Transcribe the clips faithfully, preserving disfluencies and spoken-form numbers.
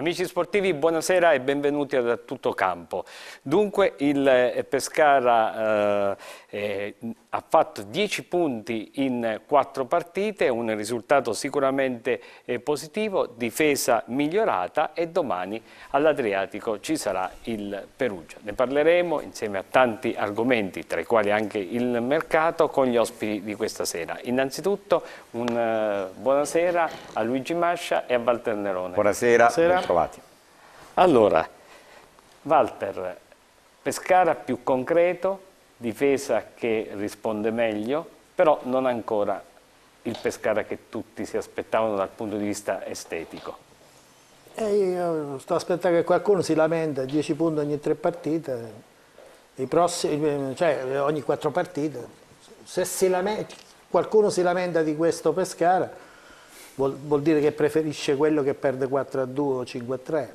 Amici sportivi, buonasera e benvenuti a Tutto Campo. Dunque il eh, Pescara eh, eh, ha fatto dieci punti in quattro partite, un risultato sicuramente eh, positivo, difesa migliorata e domani all'Adriatico ci sarà il Perugia. Ne parleremo insieme a tanti argomenti, tra i quali anche il mercato, con gli ospiti di questa sera. Innanzitutto un uh, buonasera a Luigi Mascia e a Walter Nerone. Buonasera, buonasera. Trovati. Allora, Walter, Pescara più concreto, difesa che risponde meglio, però non ancora il Pescara che tutti si aspettavano dal punto di vista estetico. E io sto aspettando che qualcuno si lamenta, dieci punti ogni tre partite, i prossimi, cioè ogni quattro partite. Se si lamenta, qualcuno si lamenta di questo Pescara, vuol, vuol dire che preferisce quello che perde quattro a due o cinque a tre.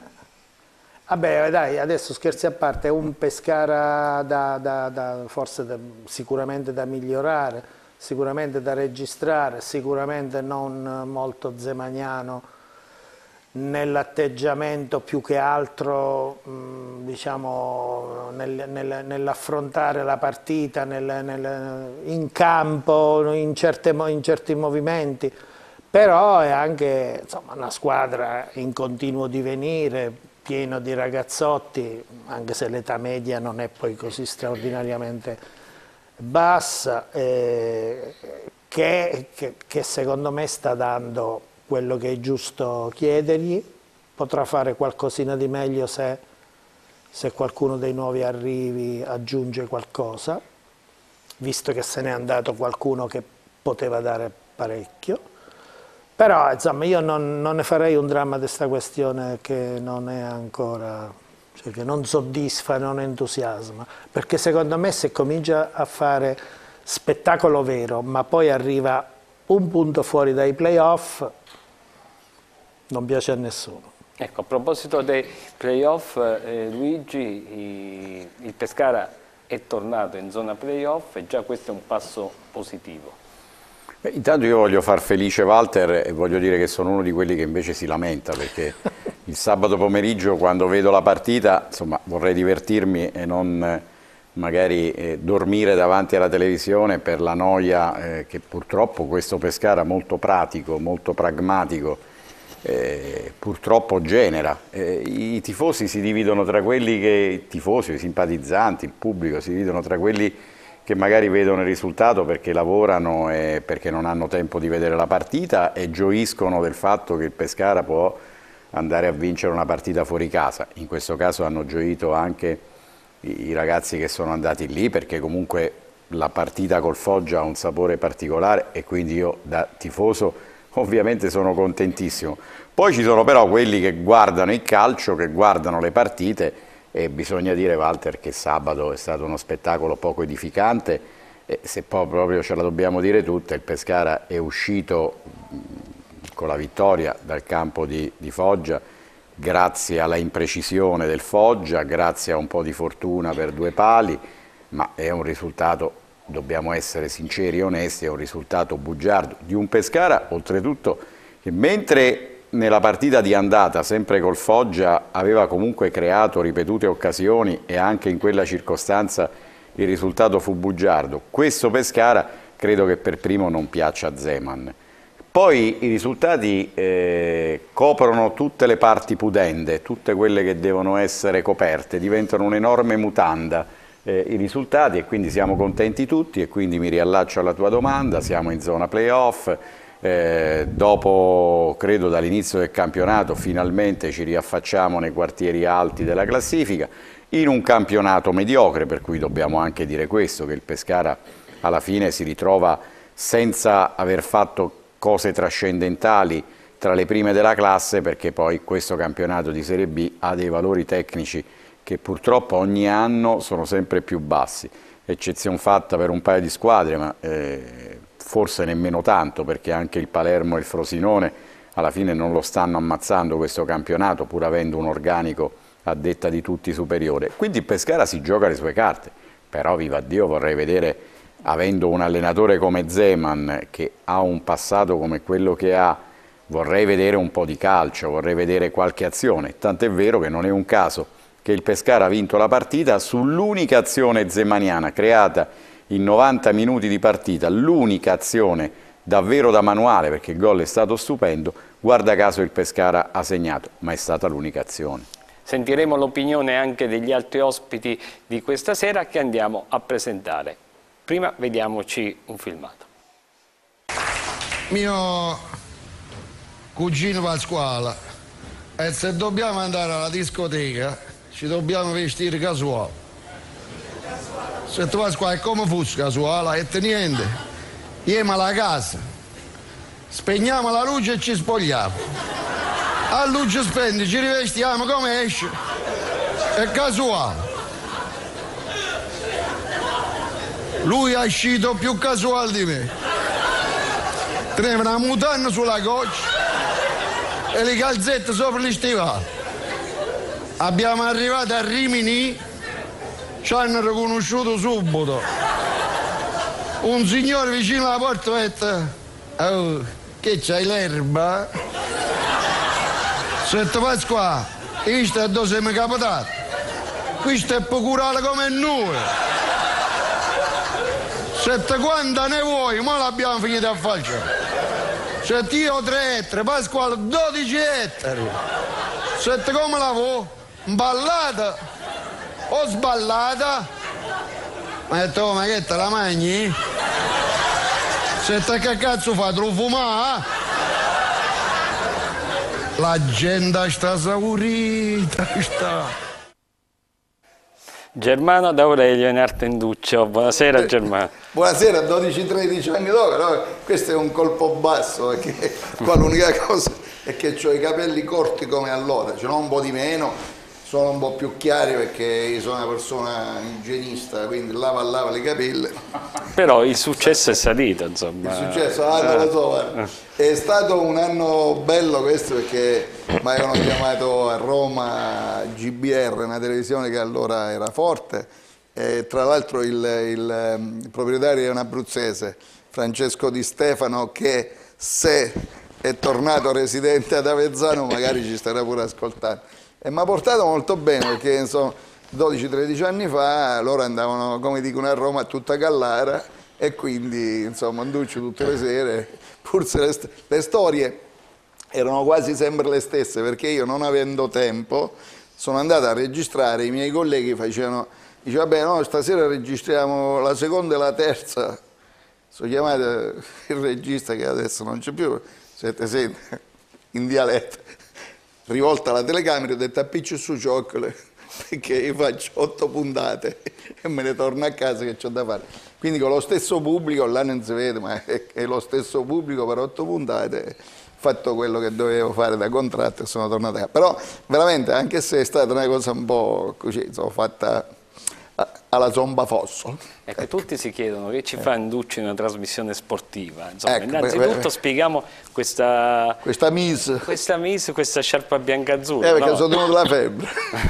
Vabbè, dai, adesso scherzi a parte, è un Pescara da, da, da, forse da, sicuramente da migliorare, sicuramente da registrare, sicuramente non molto zemaniano nell'atteggiamento, più che altro mh, diciamo nel, nel, nell'affrontare la partita, nel, nel, in campo, in, certe, in certi movimenti, però è anche insomma, una squadra in continuo divenire, pieno di ragazzotti, anche se l'età media non è poi così straordinariamente bassa, eh, che, che, che secondo me sta dando quello che è giusto chiedergli. Potrà fare qualcosina di meglio se, se qualcuno dei nuovi arrivi aggiunge qualcosa, visto che se n'è andato qualcuno che poteva dare parecchio. Però insomma io non, non ne farei un dramma di questa questione che non è ancora, cioè che non soddisfa, non entusiasma, perché secondo me se comincia a fare spettacolo vero, ma poi arriva un punto fuori dai playoff, non piace a nessuno. Ecco, a proposito dei playoff, eh, Luigi, i, il Pescara è tornato in zona playoff e già questo è un passo positivo. Beh, intanto io voglio far felice Walter e voglio dire che sono uno di quelli che invece si lamenta, perché il sabato pomeriggio quando vedo la partita, insomma, vorrei divertirmi e non eh, magari eh, dormire davanti alla televisione per la noia eh, che purtroppo questo Pescara molto pratico, molto pragmatico, eh, purtroppo genera. Eh, i tifosi si dividono tra quelli che, i tifosi, i simpatizzanti, il pubblico si dividono tra quelli che magari vedono il risultato perché lavorano e perché non hanno tempo di vedere la partita e gioiscono del fatto che il Pescara può andare a vincere una partita fuori casa. In questo caso hanno gioito anche i ragazzi che sono andati lì, perché comunque la partita col Foggia ha un sapore particolare e quindi io da tifoso ovviamente sono contentissimo. Poi ci sono però quelli che guardano il calcio, che guardano le partite, e bisogna dire, Walter, che sabato è stato uno spettacolo poco edificante e se poi proprio ce la dobbiamo dire tutta, il Pescara è uscito con la vittoria dal campo di, di Foggia grazie alla imprecisione del Foggia, grazie a un po' di fortuna per due pali, ma è un risultato, dobbiamo essere sinceri e onesti, è un risultato bugiardo di un Pescara, oltretutto, che mentre nella partita di andata, sempre col Foggia, aveva comunque creato ripetute occasioni e anche in quella circostanza il risultato fu bugiardo. Questo Pescara credo che per primo non piaccia a Zeman. Poi i risultati eh, coprono tutte le parti pudende, tutte quelle che devono essere coperte, diventano un'enorme mutanda eh, i risultati e quindi siamo contenti tutti e quindi mi riallaccio alla tua domanda, siamo in zona playoff. Eh, dopo, credo dall'inizio del campionato, finalmente ci riaffacciamo nei quartieri alti della classifica, in un campionato mediocre, per cui dobbiamo anche dire questo, che il Pescara alla fine si ritrova senza aver fatto cose trascendentali tra le prime della classe, perché poi questo campionato di Serie B ha dei valori tecnici che purtroppo ogni anno sono sempre più bassi, eccezione fatta per un paio di squadre, ma eh, forse nemmeno tanto, perché anche il Palermo e il Frosinone alla fine non lo stanno ammazzando questo campionato, pur avendo un organico a detta di tutti superiore. Quindi il Pescara si gioca le sue carte, però viva Dio vorrei vedere, avendo un allenatore come Zeman che ha un passato come quello che ha, vorrei vedere un po' di calcio, vorrei vedere qualche azione, tant'è vero che non è un caso che il Pescara ha vinto la partita sull'unica azione zemaniana creata in novanta minuti di partita, l'unica azione davvero da manuale, perché il gol è stato stupendo, guarda caso il Pescara ha segnato, ma è stata l'unica azione. Sentiremo l'opinione anche degli altri ospiti di questa sera che andiamo a presentare. Prima vediamoci un filmato. Mio cugino Pasquale, e se dobbiamo andare alla discoteca ci dobbiamo vestire casuale. Se tu Pasquale come fosse casuale, e niente, andiamo alla casa, spegniamo la luce e ci spogliamo. A luce spenta ci rivestiamo come esce, è casuale. Lui è uscito più casuale di me. Teneva una mutanda sulla goccia e le calzette sopra gli stivali. Abbiamo arrivato a Rimini, ci hanno riconosciuto subito. Un signore vicino alla porta ha detto: oh, che c'hai l'erba? Sette Pasqua, questo è dove siamo capitati. Questo è procurato come noi. Sette quanta ne vuoi, ma l'abbiamo finito a fare. Sette io tre ettari, Pasquale dodici ettari. Sette come la vuoi? Ballata o sballata? Ma ha detto: oh, ma che te la mangi? Sette che cazzo fa? Te lo fumare? La gente sta esaurita, sta. Germano D'Aurelio in Artenduccio, buonasera Germano. Buonasera, dodici tredici anni dopo, no? Questo è un colpo basso, perché qua l'unica cosa è che ho i capelli corti come allora, ce n'ho un po' di meno, sono un po' più chiari perché io sono una persona igienista, quindi lava lava i capelli. Però il successo è salito, insomma. Il successo, ah, non lo so, guarda. È stato un anno bello questo perché mi avevano chiamato a Roma G B R, una televisione che allora era forte, e tra l'altro il, il, il proprietario è un abruzzese, Francesco Di Stefano, che se è tornato residente ad Avezzano magari ci starà pure ascoltando. E mi ha portato molto bene perché insomma dodici tredici anni fa loro andavano, come dicono a Roma, a tutta Gallara, e quindi insomma anduccio tutte le sere, pur se le, st le storie erano quasi sempre le stesse, perché io, non avendo tempo, sono andato a registrare, i miei colleghi facevano, diceva vabbè no, stasera registriamo la seconda e la terza, sono chiamato il regista che adesso non c'è più, siete sente, in dialetto, rivolta alla telecamera, ho detto appiccio su cioccole, perché io faccio otto puntate e me ne torno a casa che c'ho da fare. Quindi con lo stesso pubblico, là non si vede, ma è, è lo stesso pubblico per otto puntate, ho fatto quello che dovevo fare da contratto e sono tornato a casa. Però veramente, anche se è stata una cosa un po' così, sono fatta alla Zomba Fossolo. Ecco, ecco, tutti si chiedono che ci fa Anducci in una trasmissione sportiva. Insomma, ecco, innanzitutto beh, beh, spieghiamo questa questa Miss, questa, miss, questa sciarpa bianca-azzurra. Eh, perché no? sono tenuto la febbre.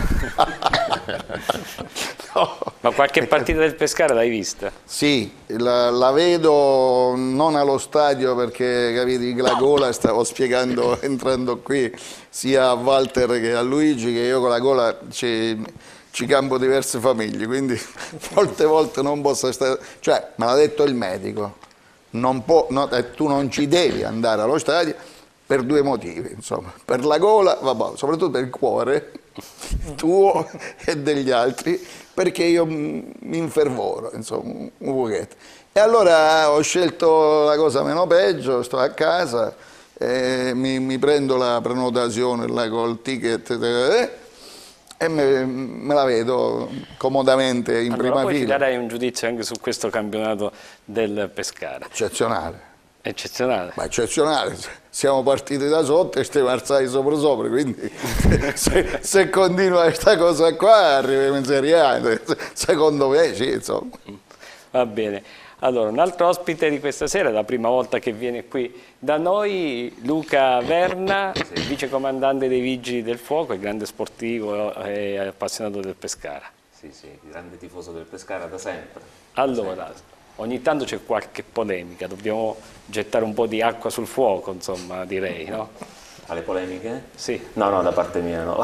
No. Ma qualche partita del Pescara l'hai vista? Sì, la, la vedo non allo stadio perché, capite, la gola, stavo spiegando entrando qui sia a Walter che a Luigi che io con la gola ci, ci campo diverse famiglie, quindi molte volte non posso stare, cioè me l'ha detto il medico, non può, no, tu non ci devi andare allo stadio per due motivi, insomma, per la gola, vabbè, soprattutto per il cuore tuo e degli altri, perché io mi infervoro, insomma, un pochetto. E allora ho scelto la cosa meno peggio, sto a casa, eh, mi, mi prendo la prenotazione là col ticket eh, e me, me la vedo comodamente in allora, prima poi fila. Poi ci darei un giudizio anche su questo campionato del Pescara. Eccezionale. Eccezionale. Ma eccezionale, siamo partiti da sotto e stiamo alzati sopra sopra, quindi se, se continua questa cosa qua arriviamo in Serie A, secondo me sì, insomma. Va bene. Allora, un altro ospite di questa sera, è la prima volta che viene qui da noi, Luca Verna, sì, vicecomandante dei Vigili del Fuoco, è grande sportivo e appassionato del Pescara. Sì, sì, grande tifoso del Pescara da sempre. Allora, sempre. ogni tanto c'è qualche polemica, dobbiamo gettare un po' di acqua sul fuoco, insomma, direi, no? Alle polemiche? Sì. No, no, da parte mia no.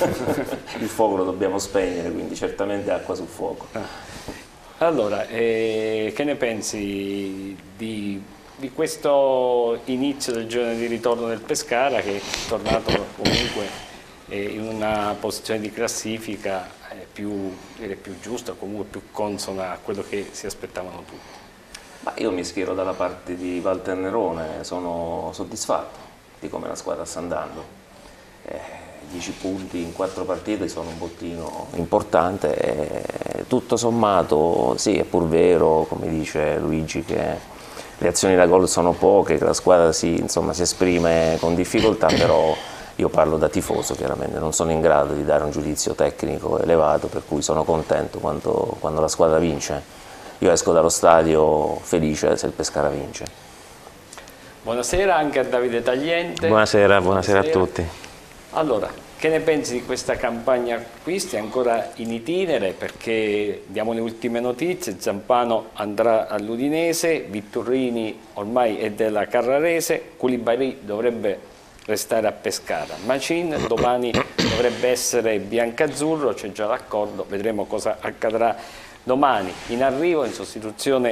Il fuoco lo dobbiamo spegnere, quindi certamente acqua sul fuoco. Allora, eh, che ne pensi di, di questo inizio del giorno di ritorno del Pescara, che è tornato comunque eh, in una posizione di classifica eh, più, direi, più giusta, comunque più consona a quello che si aspettavano tutti? Ma io mi schiero dalla parte di Walter Nerone, sono soddisfatto di come la squadra sta andando. Eh, dieci punti in quattro partite sono un bottino importante e tutto sommato sì, è pur vero, come dice Luigi, che le azioni da gol sono poche, che la squadra si, insomma, si esprime con difficoltà, però io parlo da tifoso chiaramente, non sono in grado di dare un giudizio tecnico elevato, per cui sono contento quando, quando la squadra vince. Io esco dallo stadio felice se il Pescara vince. Buonasera anche a Davide Tagliente. Buonasera, buonasera, buonasera a tutti. Allora, che ne pensi di questa campagna acquisti ancora in itinere? Perché diamo le ultime notizie: Zampano andrà all'Udinese, Vitturini ormai è della Carrarese, Koulibaly dovrebbe restare a Pescara, Macin domani dovrebbe essere biancazzurro, c'è già l'accordo, vedremo cosa accadrà domani. In arrivo, in sostituzione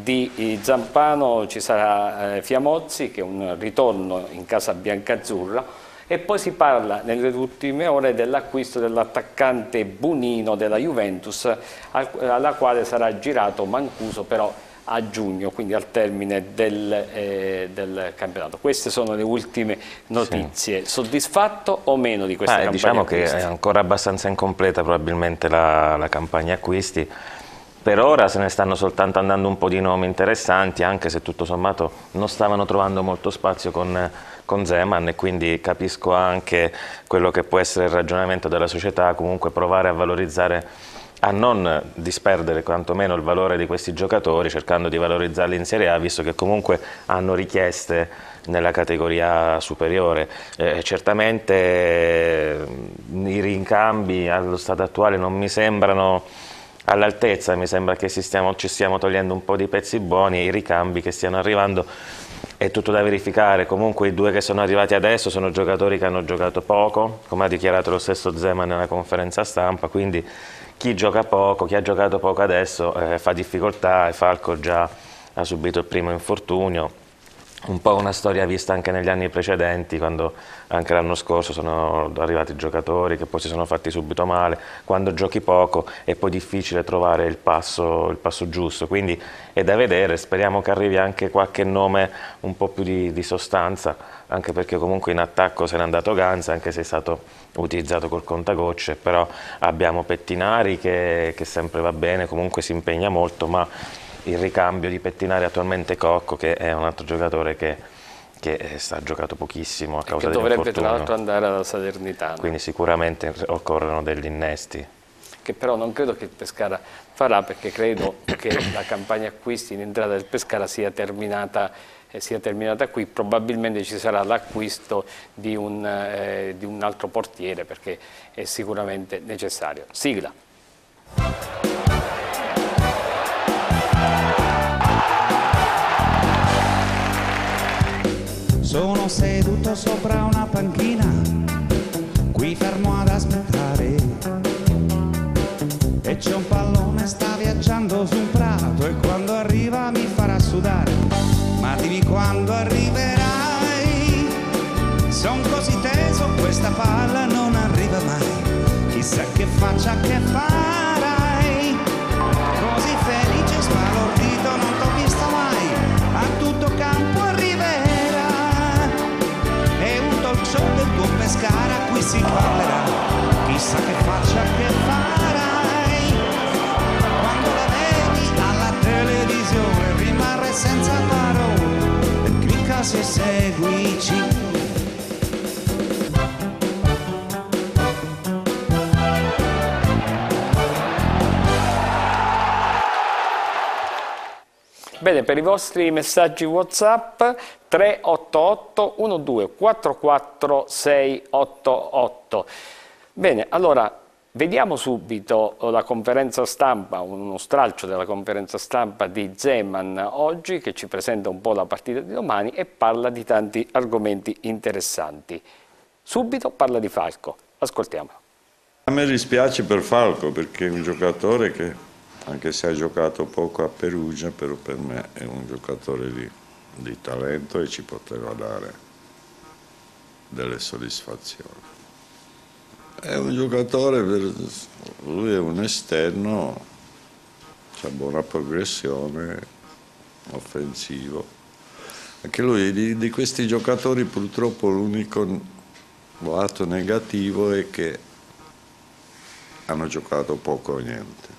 di Zampano, ci sarà eh, Fiamozzi, che è un ritorno in casa biancazzurra. E poi si parla nelle ultime ore dell'acquisto dell'attaccante Bunino della Juventus, alla quale sarà girato Mancuso però a giugno, quindi al termine del, eh, del campionato. Queste sono le ultime notizie. Sì. Soddisfatto o meno di questa ah, campagna diciamo acquisti? Che è ancora abbastanza incompleta probabilmente la, la campagna acquisti. Per ora se ne stanno soltanto andando un po' di nomi interessanti, anche se tutto sommato non stavano trovando molto spazio con, con Zeman, e quindi capisco anche quello che può essere il ragionamento della società, comunque provare a valorizzare, a non disperdere quantomeno il valore di questi giocatori, cercando di valorizzarli in Serie A, visto che comunque hanno richieste nella categoria superiore. Eh, certamente eh, i rincambi allo stato attuale non mi sembrano all'altezza, mi sembra che ci stiamo, ci stiamo togliendo un po' di pezzi buoni, e i ricambi che stiano arrivando è tutto da verificare. Comunque i due che sono arrivati adesso sono giocatori che hanno giocato poco, come ha dichiarato lo stesso Zeman nella conferenza stampa, quindi chi gioca poco, chi ha giocato poco adesso eh, fa difficoltà, e Falco già ha subito il primo infortunio. Un po' una storia vista anche negli anni precedenti, quando anche l'anno scorso sono arrivati giocatori che poi si sono fatti subito male. Quando giochi poco è poi difficile trovare il passo, il passo giusto, quindi è da vedere. Speriamo che arrivi anche qualche nome un po' più di, di sostanza, anche perché comunque in attacco se n'è andato Ganza, anche se è stato utilizzato col contagocce, però abbiamo Pettinari che, che sempre va bene, comunque si impegna molto, ma il ricambio di Pettinari attualmente Cocco, che è un altro giocatore che, che sta ha giocato pochissimo a causa dell'infortunio. Che dovrebbe tra l'altro andare alla Salernitana. Quindi sicuramente occorrono degli innesti. Che però non credo che il Pescara farà, perché credo che la campagna acquisti in entrata del Pescara sia terminata, eh, sia terminata qui. Probabilmente ci sarà l'acquisto di, eh, di un altro portiere, perché è sicuramente necessario. Sigla. Sono seduto sopra una panchina, qui fermo ad aspettare, e c'è un pallone, sta viaggiando su un prato, e quando arriva mi farà sudare. Ma dimmi quando arriverai, son così teso, questa palla non arriva mai, chissà che faccia che farai, così felice, sbalordito, non t'ho vista mai, a tutto campo arriverai. Del tuo Pescara qui si parlerà, chissà che faccia che farai, quando la vedi alla televisione rimarrai senza parole, e clicca se seguici. Bene, per i vostri messaggi WhatsApp tre otto otto uno due quattro quattro sei otto otto. Bene, allora Vediamo subito la conferenza stampa, uno stralcio della conferenza stampa di Zeman oggi, che ci presenta un po' la partita di domani e parla di tanti argomenti interessanti. Subito parla di Falco, ascoltiamo. A me dispiace per Falco, perché è un giocatore che, anche se ha giocato poco a Perugia, però per me è un giocatore di, di talento e ci poteva dare delle soddisfazioni. È un giocatore, per, lui è un esterno, ha buona progressione, offensivo. Anche lui, di, di questi giocatori purtroppo l'unico lato negativo è che hanno giocato poco o niente.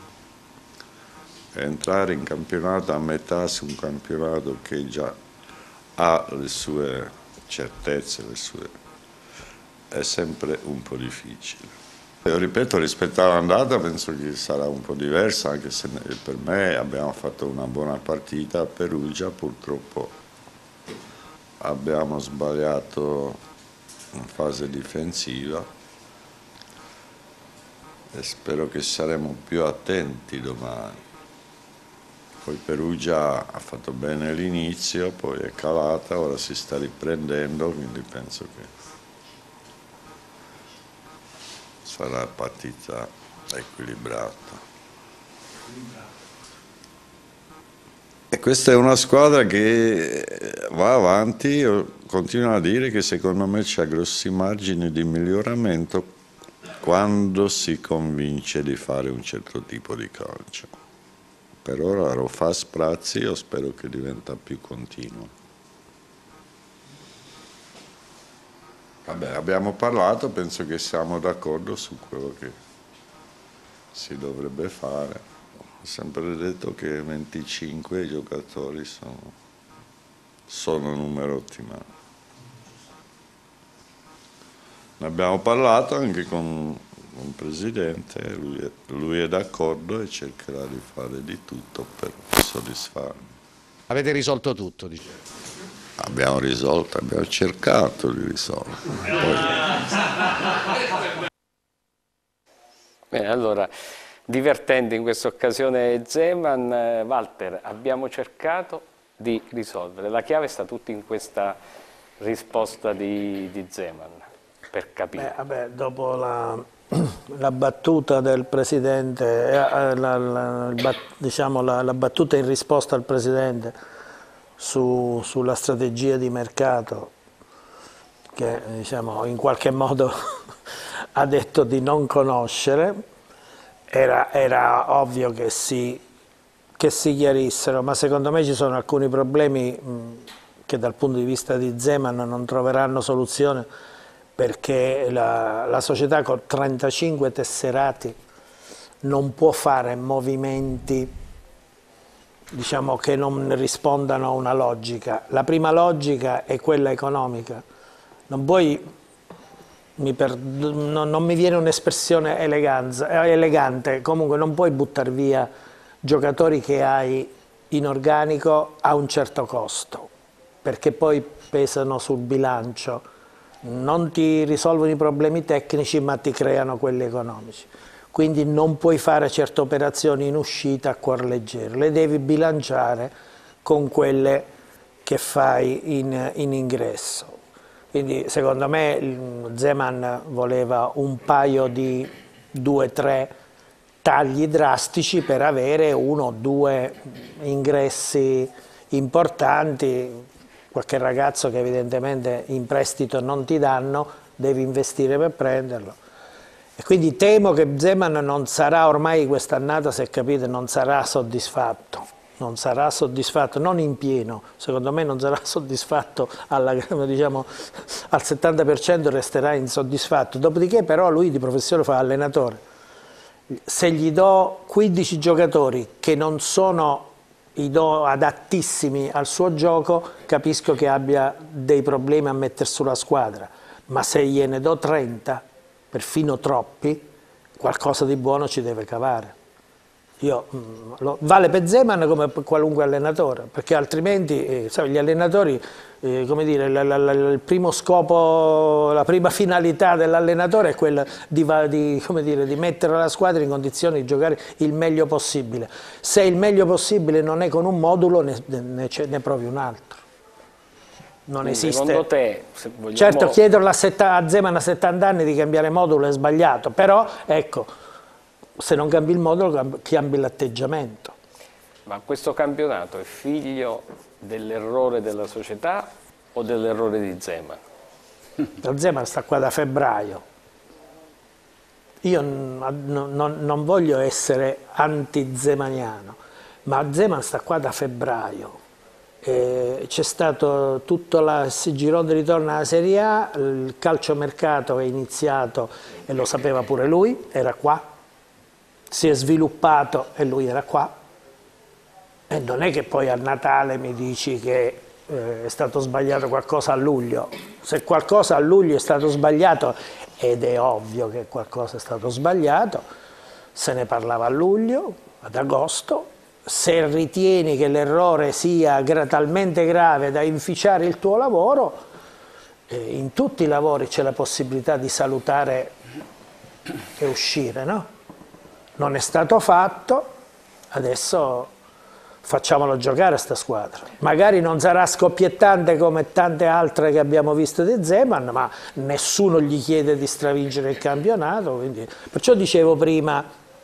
Entrare in campionato a metà su un campionato che già ha le sue certezze, le sue... è sempre un po' difficile. Io ripeto, rispetto all'andata penso che sarà un po' diversa, anche se per me abbiamo fatto una buona partita a Perugia, purtroppo abbiamo sbagliato in fase difensiva e spero che saremo più attenti domani. Poi Perugia ha fatto bene l'inizio, poi è calata, ora si sta riprendendo, quindi penso che sarà partita equilibrata. E questa è una squadra che va avanti, io continuo a dire che secondo me c'ha grossi margini di miglioramento quando si convince di fare un certo tipo di calcio. Per ora lo fa a sprazzi, io spero che diventa più continuo. Vabbè, abbiamo parlato, penso che siamo d'accordo su quello che si dovrebbe fare. Ho sempre detto che venticinque giocatori sono, sono un numero ottimale. Ne abbiamo parlato anche con il Presidente, lui è, lui è d'accordo e cercherà di fare di tutto per soddisfarmi. Avete risolto tutto, dicevo. Abbiamo risolto, abbiamo cercato di risolvere. Poi... Bene, allora, divertente in questa occasione Zeman. Eh, Walter, abbiamo cercato di risolvere. La chiave sta tutta in questa risposta di, di Zeman, per capire. Beh, vabbè, dopo la, la battuta del Presidente, eh, la, la, la, diciamo la, la battuta in risposta al Presidente, Su, sulla strategia di mercato che diciamo, in qualche modo ha detto di non conoscere, era, era ovvio che si, che si chiarissero, ma secondo me ci sono alcuni problemi mh, che dal punto di vista di Zeman non troveranno soluzione, perché la, la società con trentacinque tesserati non può fare movimenti, diciamo, che non rispondano a una logica. La prima logica è quella economica. Non puoi, mi per, non, non mi viene un'espressione elegante, comunque non puoi buttare via giocatori che hai in organico a un certo costo, perché poi pesano sul bilancio, non ti risolvono i problemi tecnici ma ti creano quelli economici. Quindi non puoi fare certe operazioni in uscita a cuor leggero, le devi bilanciare con quelle che fai in, in ingresso. Quindi secondo me Zeman voleva un paio di due o tre tagli drastici per avere uno o due ingressi importanti, qualche ragazzo che evidentemente in prestito non ti danno, devi investire per prenderlo. E quindi temo che Zeman non sarà, ormai quest'annata, se capite, non sarà soddisfatto, non sarà soddisfatto, non in pieno, secondo me non sarà soddisfatto, alla, diciamo, al settanta per cento resterà insoddisfatto, dopodiché però lui di professione fa allenatore. Se gli do quindici giocatori che non sono i do adattissimi al suo gioco, capisco che abbia dei problemi a mettere sulla squadra, ma se gliene do trenta, perfino troppi, qualcosa di buono ci deve cavare. Io, mh, lo, vale per Zeman come per qualunque allenatore, perché altrimenti eh, sai, gli allenatori, eh, come dire, la, la, la, il primo scopo, la prima finalità dell'allenatore è quella di, di, come dire, di mettere la squadra in condizione di giocare il meglio possibile. Se il meglio possibile non è con un modulo, ne, ne, ne provi un altro. Non Quindi, esiste. secondo te, se vogliamo... Certo, chiederlo a, a Zeman a settanta anni di cambiare modulo è sbagliato, però ecco, se non cambi il modulo, cambi l'atteggiamento. Ma questo campionato è figlio dell'errore della società o dell'errore di Zeman? Lo Zeman sta qua da febbraio. Io non, non, non voglio essere anti-zemaniano, ma Zeman sta qua da febbraio. C'è stato tutto il girone di ritorno alla Serie A, il calciomercato è iniziato e lo sapeva pure lui, era qua. Si è sviluppato e lui era qua, e non è che poi a Natale mi dici che eh, è stato sbagliato qualcosa a luglio. Se qualcosa a luglio è stato sbagliato, ed è ovvio che qualcosa è stato sbagliato, se ne parlava a luglio, ad agosto. Se ritieni che l'errore sia talmente grave da inficiare il tuo lavoro, eh, in tutti i lavori c'è la possibilità di salutare e uscire, no? Non è stato fatto, adesso facciamolo giocare sta squadra. Magari non sarà scoppiettante come tante altre che abbiamo visto di Zeman, ma nessuno gli chiede di stravincere il campionato, quindi... perciò dicevo prima,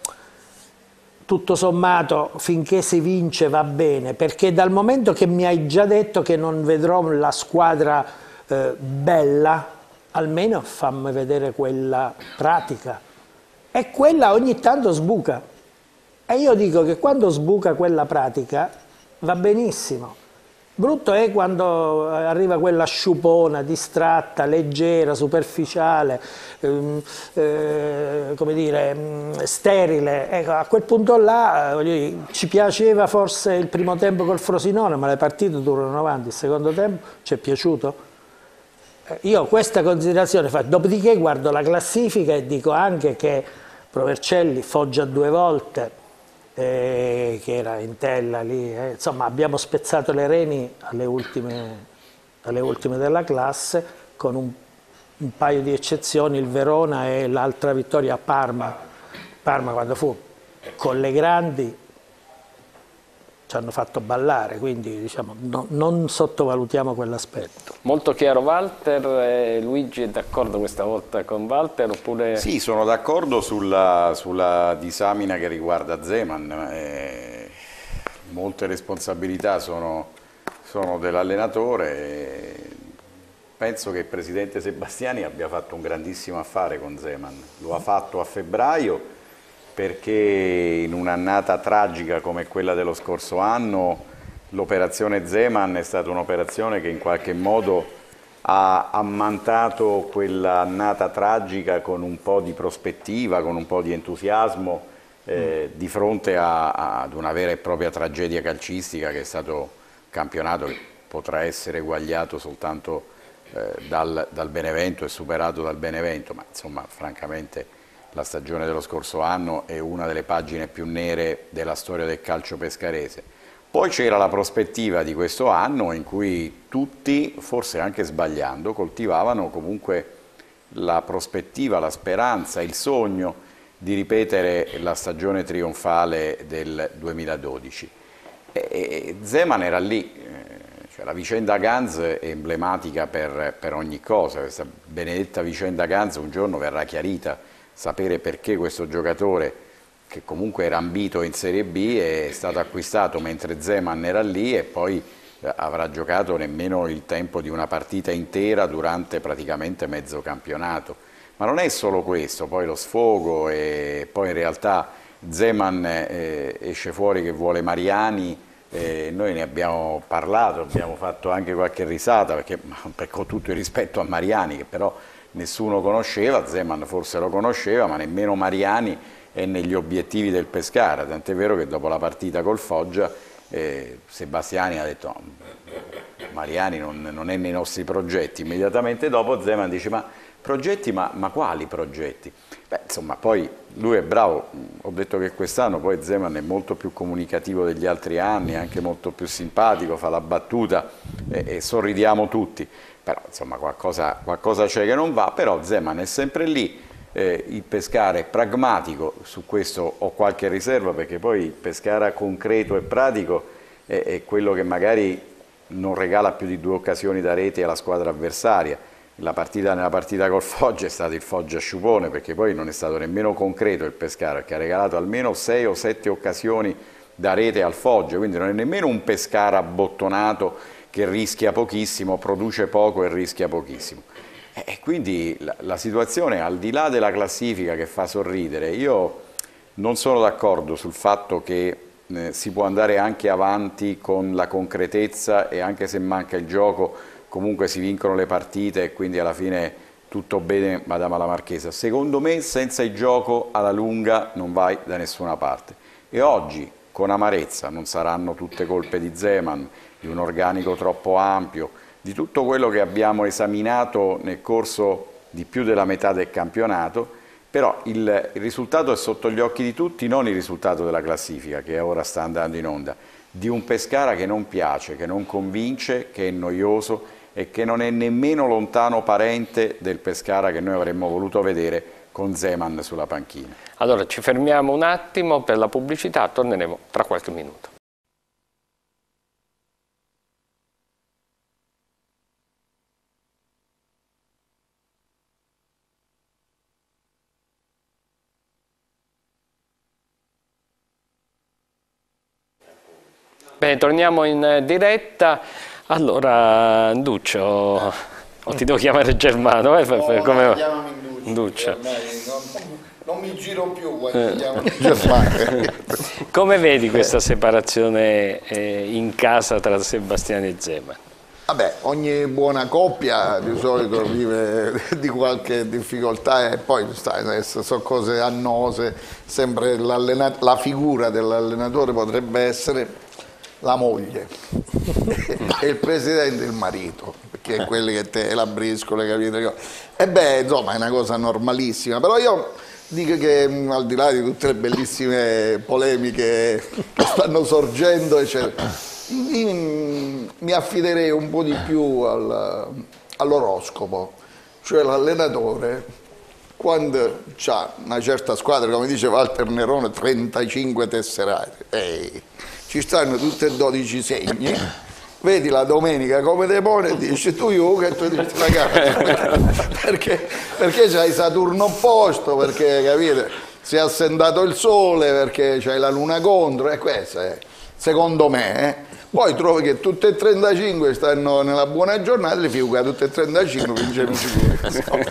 tutto sommato finché si vince va bene, perché dal momento che mi hai già detto che non vedrò la squadra eh, bella, almeno fammi vedere quella pratica. E quella ogni tanto sbuca, e io dico che quando sbuca quella pratica va benissimo. Brutto è quando arriva quella sciupona, distratta, leggera, superficiale, ehm, eh, come dire, sterile. Ecco, a quel punto là dire, ci piaceva forse il primo tempo col Frosinone, ma le partite durano avanti, il secondo tempo ci è piaciuto? Io questa considerazione faccio, dopodiché guardo la classifica e dico anche che Provercelli Foggia due volte, eh, che era in tella lì, eh, insomma abbiamo spezzato le reni alle ultime, alle ultime della classe, con un, un paio di eccezioni, il Verona e l'altra vittoria a Parma. Parma quando fu con le grandi ci hanno fatto ballare, quindi diciamo, no, non sottovalutiamo quell'aspetto. Molto chiaro Walter, eh, Luigi è d'accordo questa volta con Walter oppure... Sì, sono d'accordo sulla, sulla disamina che riguarda Zeman, eh, molte responsabilità sono, sono dell'allenatore, penso che il presidente Sebastiani abbia fatto un grandissimo affare con Zeman, lo ha fatto a febbraio, perché in un'annata tragica come quella dello scorso anno l'operazione Zeman è stata un'operazione che in qualche modo ha ammantato quell'annata tragica con un po' di prospettiva, con un po' di entusiasmo eh, mm. di fronte a, a, ad una vera e propria tragedia calcistica che è stato un campionato che potrà essere eguagliato soltanto eh, dal, dal Benevento e superato dal Benevento, ma insomma francamente la stagione dello scorso anno è una delle pagine più nere della storia del calcio pescarese. Poi c'era la prospettiva di questo anno in cui tutti, forse anche sbagliando, coltivavano comunque la prospettiva, la speranza, il sogno di ripetere la stagione trionfale del duemiladodici. E, e Zeman era lì, cioè la vicenda Ganz è emblematica per, per ogni cosa, questa benedetta vicenda Ganz un giorno verrà chiarita. Sapere perché questo giocatore, che comunque era ambito in Serie B, è stato acquistato mentre Zeman era lì e poi avrà giocato nemmeno il tempo di una partita intera durante praticamente mezzo campionato. Ma non è solo questo, poi lo sfogo e poi in realtà Zeman eh, esce fuori che vuole Mariani, eh, noi ne abbiamo parlato, abbiamo fatto anche qualche risata, perché per, con tutto il rispetto a Mariani, che però nessuno conosceva, Zeman forse lo conosceva, ma nemmeno Mariani è negli obiettivi del Pescara, tant'è vero che dopo la partita col Foggia eh, Sebastiani ha detto no, Mariani non, non è nei nostri progetti. Immediatamente dopo Zeman dice ma progetti, ma, ma quali progetti? Beh, insomma, poi lui è bravo, ho detto che quest'anno poi Zeman è molto più comunicativo degli altri anni, anche molto più simpatico, fa la battuta e, e sorridiamo tutti, però insomma qualcosa, qualcosa c'è che non va, però Zeman è sempre lì, eh, il Pescara è pragmatico, su questo ho qualche riserva perché poi il Pescara concreto e pratico è, è quello che magari non regala più di due occasioni da rete alla squadra avversaria. La partita, nella partita col Foggia è stato il Foggia sciupone, perché poi non è stato nemmeno concreto il Pescara, che ha regalato almeno sei o sette occasioni da rete al Foggia, quindi non è nemmeno un Pescara abbottonato che rischia pochissimo, produce poco e rischia pochissimo. E quindi la, la situazione, al di là della classifica che fa sorridere, io non sono d'accordo sul fatto che eh, si può andare anche avanti con la concretezza e anche se manca il gioco comunque si vincono le partite e quindi alla fine tutto bene, Madama la Marchesa. Secondo me senza il gioco alla lunga non vai da nessuna parte. E oggi, con amarezza, non saranno tutte colpe di Zeman, di un organico troppo ampio, di tutto quello che abbiamo esaminato nel corso di più della metà del campionato, però il, il risultato è sotto gli occhi di tutti, non il risultato della classifica che ora sta andando in onda, di un Pescara che non piace, che non convince, che è noioso e che non è nemmeno lontano parente del Pescara che noi avremmo voluto vedere con Zeman sulla panchina. Allora ci fermiamo un attimo per la pubblicità, torneremo tra qualche minuto. Bene, torniamo in diretta. Allora, Duccio, o ti devo chiamare Germano? Eh? No, Come... chiamami Duccio. Non, non mi giro più quando eh. chiamami Germano. Come vedi questa separazione eh, in casa tra Sebastiani e Zeman? Vabbè, ogni buona coppia di solito vive di qualche difficoltà e poi stai, sono cose annose, sempre la figura dell'allenatore potrebbe essere la moglie e il presidente il marito, perché è quelli che te la briscola, capite? E beh, insomma, è una cosa normalissima, però io dico che al di là di tutte le bellissime polemiche che stanno sorgendo, eccetera, mi, mi affiderei un po' di più al, all'oroscopo, cioè l'allenatore quando c'ha una certa squadra, come dice Walter Nerone, trentacinque tesserati, ehi, ci stanno tutti e dodici segni, vedi la domenica come te pone e dici tu io che tu dici la gara, perché, perché c'hai Saturno opposto, perché capite, si è assentato il sole, perché c'hai la luna contro, e questo è, secondo me, eh. Poi trovi che tutte e trentacinque stanno nella buona giornata, le figure tutte e trentacinque vincono sicuro.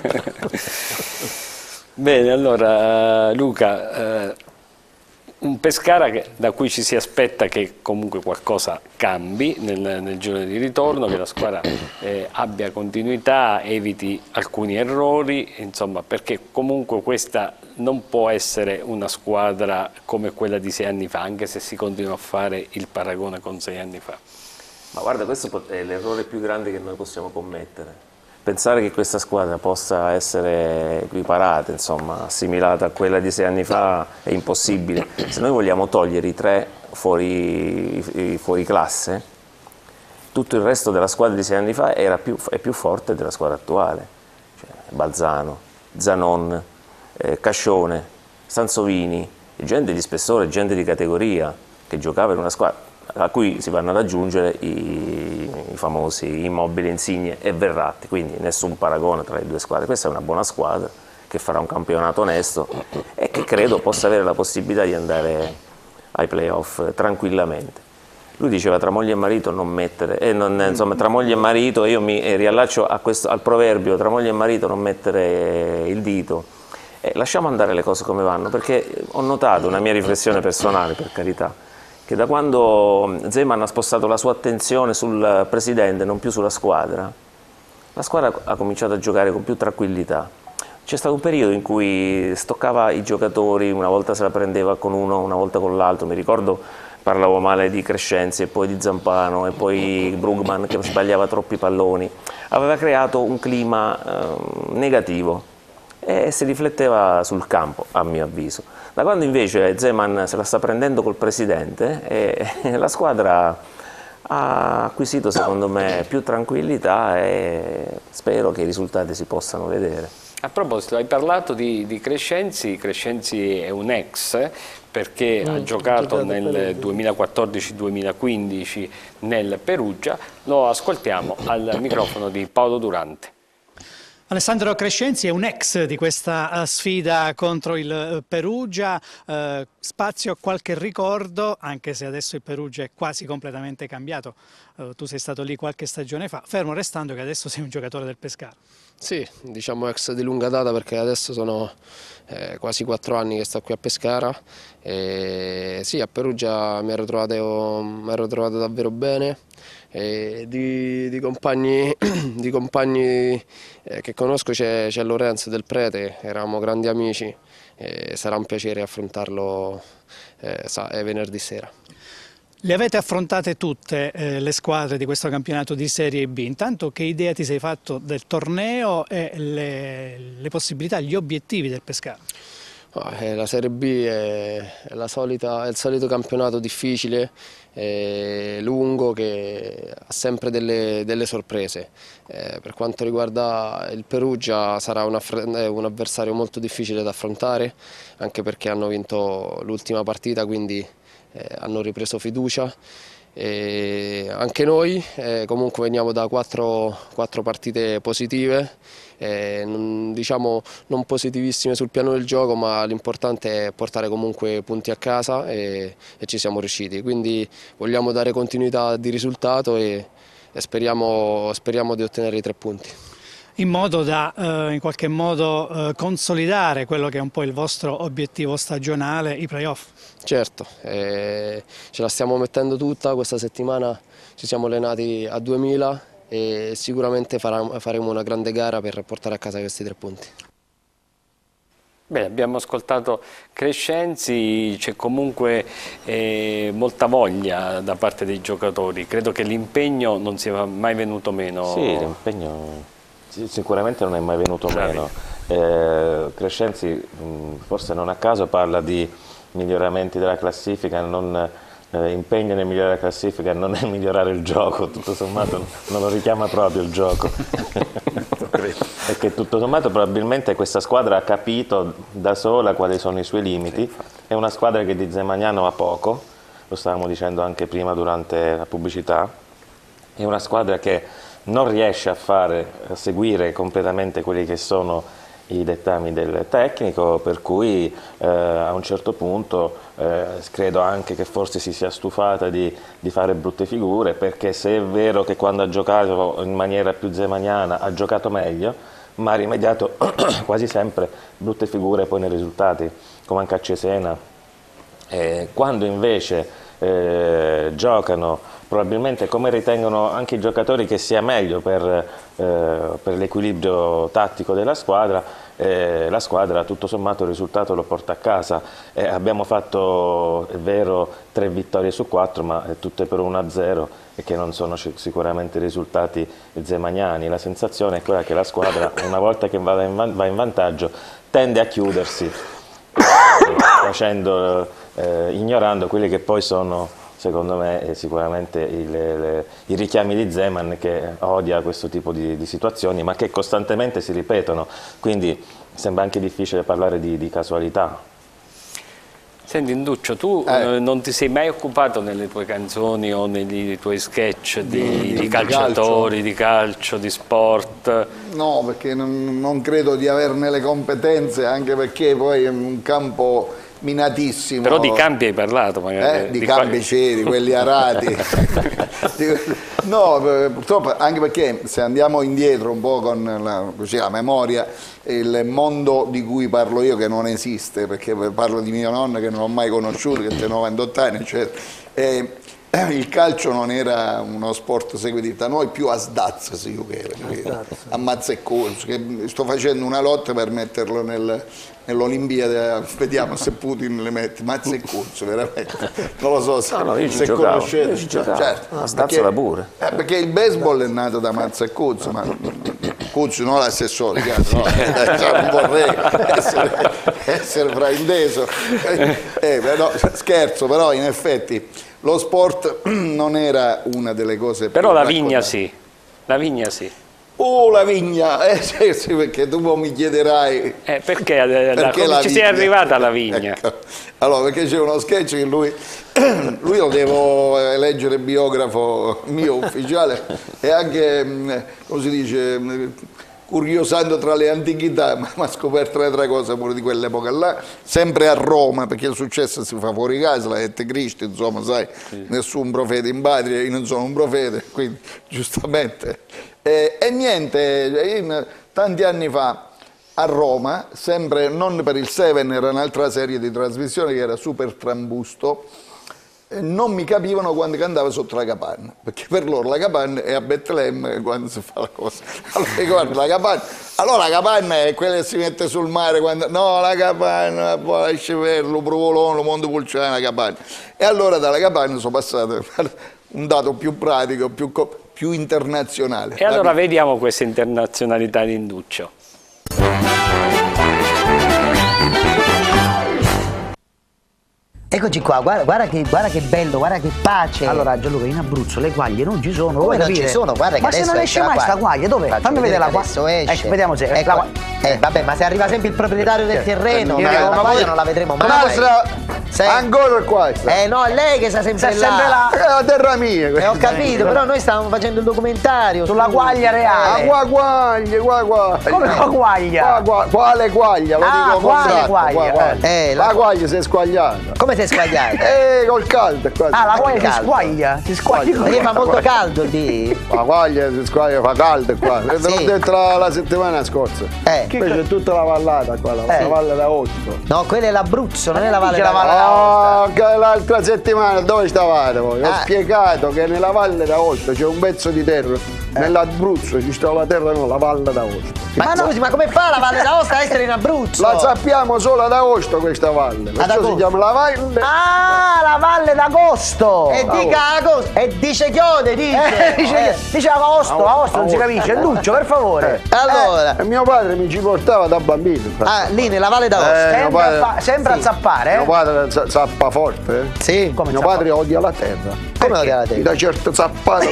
Bene, allora Luca, eh, un Pescara che, da cui ci si aspetta che comunque qualcosa cambi nel, nel giorno di ritorno, che la squadra eh, abbia continuità, eviti alcuni errori, insomma, perché comunque questa non può essere una squadra come quella di sei anni fa, anche se si continua a fare il paragone con sei anni fa. Ma guarda, questo è l'errore più grande che noi possiamo commettere. Pensare che questa squadra possa essere equiparata, insomma, assimilata a quella di sei anni fa è impossibile. Se noi vogliamo togliere i tre fuori, fuori classe, tutto il resto della squadra di sei anni fa era più, è più forte della squadra attuale. Cioè, Balzano, Zanon, eh, Cascione, Sansovini, gente di spessore, gente di categoria che giocava in una squadra a cui si vanno ad aggiungere i, i famosi Immobili, Insigne e Verratti, quindi nessun paragone tra le due squadre. Questa è una buona squadra che farà un campionato onesto e che credo possa avere la possibilità di andare ai playoff tranquillamente. Lui diceva tra moglie e marito non mettere, eh, non, insomma tra moglie e marito, io mi eh, riallaccio a questo, al proverbio tra moglie e marito non mettere il dito, eh, lasciamo andare le cose come vanno, perché ho notato, una mia riflessione personale per carità, che da quando Zeman ha spostato la sua attenzione sul presidente, non più sulla squadra, la squadra ha cominciato a giocare con più tranquillità. C'è stato un periodo in cui stoccava i giocatori, una volta se la prendeva con uno, una volta con l'altro. Mi ricordo, parlavo male di Crescenzi e poi di Zampano e poi Brugman che sbagliava troppi palloni. Aveva creato un clima eh, negativo. e si rifletteva sul campo, a mio avviso. Da quando invece Zeman se la sta prendendo col presidente, e la squadra ha acquisito secondo me più tranquillità e spero che i risultati si possano vedere. A proposito, hai parlato di, di Crescenzi. Crescenzi è un ex perché mm, ha giocato nel duemilaquattordici duemilaquindici nel Perugia. Lo ascoltiamo al microfono di Paolo Durante. Alessandro Crescenzi è un ex di questa sfida contro il Perugia, eh, spazio a qualche ricordo, anche se adesso il Perugia è quasi completamente cambiato. Eh, tu sei stato lì qualche stagione fa, fermo restando che adesso sei un giocatore del Pescara. Sì, diciamo ex di lunga data, perché adesso sono eh, quasi quattro anni che sto qui a Pescara. E sì, a Perugia mi ero trovato, mi ero trovato davvero bene. E di, di compagni, di compagni eh, che conosco c'è Lorenzo Del Prete, eravamo grandi amici e sarà un piacere affrontarlo eh, venerdì sera. Le avete affrontate tutte eh, le squadre di questo campionato di Serie B. Intanto, che idea ti sei fatto del torneo e le, le possibilità, gli obiettivi del Pescara? Oh, eh, la Serie B è, è, la solita, è il solito campionato difficile, eh, lungo, che ha sempre delle, delle sorprese. Eh, per quanto riguarda il Perugia sarà un, un avversario molto difficile da affrontare, anche perché hanno vinto l'ultima partita, quindi eh, hanno ripreso fiducia. E anche noi eh, comunque veniamo da quattro, quattro partite positive, eh, non, diciamo non positivissime sul piano del gioco, ma l'importante è portare comunque punti a casa e, e ci siamo riusciti, quindi vogliamo dare continuità di risultato e, e speriamo, speriamo di ottenere i tre punti. In modo da eh, in qualche modo eh, consolidare quello che è un po' il vostro obiettivo stagionale, i playoff. Certo, eh, ce la stiamo mettendo tutta, questa settimana ci siamo allenati a duemila e sicuramente faremo una grande gara per portare a casa questi tre punti. Beh, abbiamo ascoltato Crescenzi, c'è comunque eh, molta voglia da parte dei giocatori, credo che l'impegno non sia mai venuto meno. Sì, l'impegno sicuramente non è mai venuto meno. Eh, Crescenzi mh, forse non a caso parla di miglioramenti della classifica, non, eh, impegno nel migliorare la classifica non è migliorare il gioco, tutto sommato non lo richiama proprio il gioco. Perché tutto sommato probabilmente questa squadra ha capito da sola quali sono i suoi limiti, è una squadra che di Zemagnano ha poco, lo stavamo dicendo anche prima durante la pubblicità, è una squadra che non riesce a fare, a seguire completamente quelli che sono i dettami del tecnico, per cui eh, a un certo punto eh, credo anche che forse si sia stufata di, di fare brutte figure, perché se è vero che quando ha giocato in maniera più zemagnana ha giocato meglio, ma ha rimediato quasi sempre brutte figure poi nei risultati, come anche a Cesena. Eh, quando invece eh, giocano probabilmente come ritengono anche i giocatori che sia meglio per, eh, per l'equilibrio tattico della squadra, eh, la squadra tutto sommato il risultato lo porta a casa. Eh, abbiamo fatto, è vero, tre vittorie su quattro, ma tutte per uno a zero e che non sono sicuramente risultati zemagnani. La sensazione è quella che la squadra, una volta che va in, va in vantaggio, tende a chiudersi, eh, facendo, eh, ignorando quelli che poi sono, secondo me, sicuramente il, le, i richiami di Zeman, che odia questo tipo di, di situazioni, ma che costantemente si ripetono, quindi sembra anche difficile parlare di, di casualità. Senti Induccio, tu eh. non ti sei mai occupato nelle tue canzoni o nei tuoi sketch di, di, di calciatori, calcio. di calcio, di sport? No, perché non, non credo di averne le competenze, anche perché poi è un campo minatissimo. Però di campi hai parlato magari. Eh, di, di campi c'eri, quelli arati. No, purtroppo, anche perché se andiamo indietro un po' con la, così, la memoria, il mondo di cui parlo io che non esiste, perché parlo di mio nonno che non ho mai conosciuto, che ha novantotto anni, eccetera. E, il calcio non era uno sport seguito da noi, più a sdazza si giocava, a mazza e corso, che sto facendo una lotta per metterlo nel, nell'Olimpiade, vediamo se Putin le mette, mazza e corso, veramente, non lo so se, no, no, se conoscete, io ci giocavo, certo, a sdazza da pure. Eh, perché il baseball è nato da mazza e corso, ma Cuzzi, non l'assessore, no? Non vorrei essere, essere frainteso. Eh, però, scherzo, però in effetti lo sport non era una delle cose più però la vigna raccontate. sì, la vigna sì. Oh, la vigna, eh, sì, sì, perché tu mi chiederai... Eh, perché, eh, perché come la ci vigna? sei arrivata alla vigna? Ecco. Allora, perché c'è uno sketch che lui, lui lo devo eleggere biografo mio ufficiale e anche, come si dice, curiosando tra le antichità, ma ha scoperto le tre cose pure di quell'epoca là, sempre a Roma, perché il successo si fa fuori casa, la Ette Cristo, insomma, sai, sì. Nessun profeta in patria, io non sono un profeta, quindi giustamente... E, e niente, in, tanti anni fa a Roma, sempre non per il Seven, era un'altra serie di trasmissioni che era Super Trambusto, e non mi capivano quando cantava sotto la capanna, perché per loro la capanna è a Betlemme quando si fa la cosa. Allora, guarda, la capanna, allora la capanna è quella che si mette sul mare quando... No, la capanna, poi lascia lo provolone, lo mondo pulciano, la capanna. E allora dalla capanna sono passato un dato più pratico, più... più internazionale. E allora vediamo questa internazionalità di Induccio. Eccoci qua, guarda, guarda, che, guarda che bello, guarda che pace. Allora Gianluca, in Abruzzo le quaglie non ci sono. Come non ci sono? Guarda che ma se non esce mai sta quaglia, dov'è? Fammi vedere la quaglia. Ecco, vediamo se... Ecco. La... Eh, vabbè, ma se arriva sempre il proprietario del terreno, eh, ma eh, la ma quaglia poi... non la vedremo mai. Nostra... Sei... Ancora qua sta. Eh no, è lei che sta sempre sta là. sempre là. È la terra mia. Eh, ho capito, però noi stavamo facendo un documentario sulla su... quaglia reale. Ah, qua quaglia, qua quaglia. Come la quaglia? Qua, qua, quale quaglia? Lo ah, dico quale quaglia? Qua, qua. Eh, la... la quaglia si è squagliata. Come si è squagliata? Eh, col caldo qua. Ah, la quaglia si squaglia? Si squaglia. Perché fa molto caldo lì. La quaglia si squaglia, fa caldo qua. Te l'ho Sì. detto la, la settimana scorsa. Eh. Invece è tutta la vallata qua, la, Eh. la valle d'Aosto. No, quella è l'Abruzzo, non è la Valle la Valle d'Aosta. Oh, l'altra settimana dove stavate voi? Ho Ah. spiegato che nella valle d'Aosta c'è un pezzo di terra, Eh. nell'Abruzzo ci sta la terra, no, la valle d'Aosta. Ma, ma scusi, ma come fa la Valle d'Aosta a essere in Abruzzo? La sappiamo solo ad agosto questa valle, perciò si chiama la valle. Ah, la Valle d'Agosto! E dica agosto, e dice chiode, dice. Eh, dice, Eh. diceva agosto, agosto non si capisce. Duccio, per favore. Allora, E mio padre mi ci portava da bambino. ah, lì nella Valle d'Aosta. Eh, mio Sempre, padre- a, fa- sempre Sì. a zappare, Mio eh? padre za- zappa forte, eh? Sì. Come Mio zappa- padre odia la terra. Come lo chiamate? Mi dà certe zappate.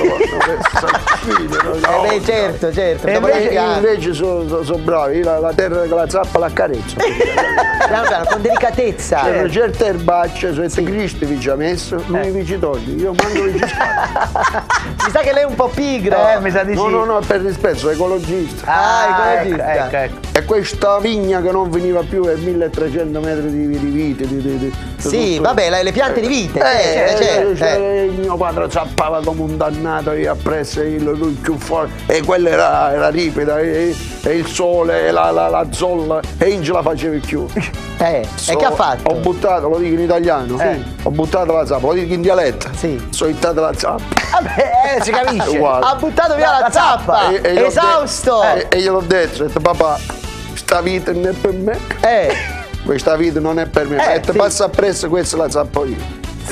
Eh beh, certo, certo. E Dopo invece- che piano, Invece sono so, so bravi, io la, la terra che la zappa la carezza. piano, con delicatezza. C'erano certe erbacce, su Ette Cristo vi ci ha messo, non mi ci togli, io mando vi ci sparo. Mi sa che lei è un po' pigro. Eh, mi sa di No, sì. no, no, per rispetto, sono ecologista. Ah, ecco, ecologista. ecco, ecco. E questa vigna che non veniva più è milletrecento metri di, di vite. Di, di, di, Sì, tutto. vabbè, le, le piante di vite. Eh, certo, eh, certo, cioè, certo. mio padre zappava come un dannato, io appresso e io, lui più forte, e quella era, era ripida, e, e il sole, e la, la, la zolla, e non ce la facevi più. Eh, So- e che ha fatto? Ho buttato, lo dico in italiano, Sì. ho buttato la zappa, lo dico in dialetto, Sì. sono ittato la zappa. Vabbè, eh, si capisce. Uguale. Ha buttato via la, La zappa. zappa. E- e io ho Esausto. detto- E, e gliel'ho detto, ho detto papà, sta vita non è per me, Eh. questa vita non è per me, Eh, ho detto sì. passa appresso, questa la zappo io.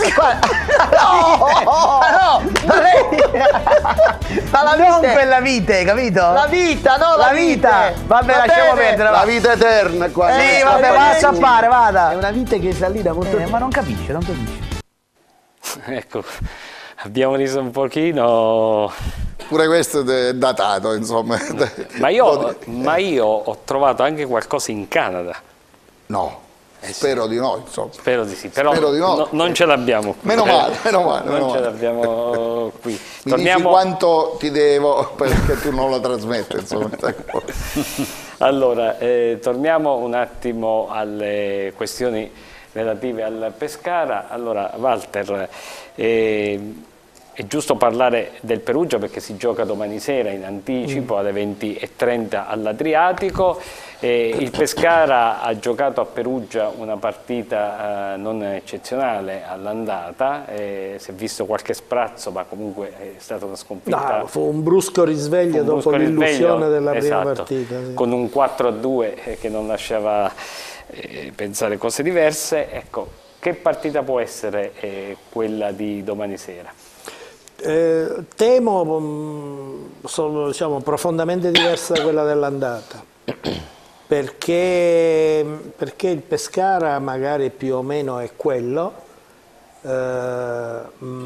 No, no, ma lei... Ma la Non vite- quella vite, capito? La vita, no, la, La vita. vite. Vabbè, Va lasciamo bene. perdere. La va. vita eterna qua. Sì, Eh, vabbè, eh, va a eh, zappare, vada. È una vite che sta lì da molto Eh, tempo. ma non capisce, non capisce. Ecco, abbiamo riso un pochino, Pure questo è datato, insomma. ma io, ma io ho trovato anche qualcosa in Canada. No, spero di no, insomma. Spero di sì, però Spero di no. no- non ce l'abbiamo qui. Meno male, meno male, Non meno ce male. l'abbiamo qui. Mi dici Torniamo, quanto ti devo perché tu non lo trasmetti, insomma. allora, eh, torniamo un attimo alle questioni relative al Pescara. Allora, Walter, eh, è giusto parlare del Perugia perché si gioca domani sera in anticipo alle venti e trenta all'Adriatico. Eh, il Pescara ha giocato a Perugia una partita eh, non eccezionale all'andata, eh, si è visto qualche sprazzo, ma comunque è stata una sconfitta. No, fu un brusco risveglio un dopo brusco l'illusione risveglio, della prima esatto, partita. Sì. con un quattro a due eh, che non lasciava eh, pensare cose diverse. Ecco, che partita può essere eh, quella di domani sera? Eh, temo, mh, sono diciamo, profondamente diversa da quella dell'andata, perché, perché il Pescara magari più o meno è quello, eh,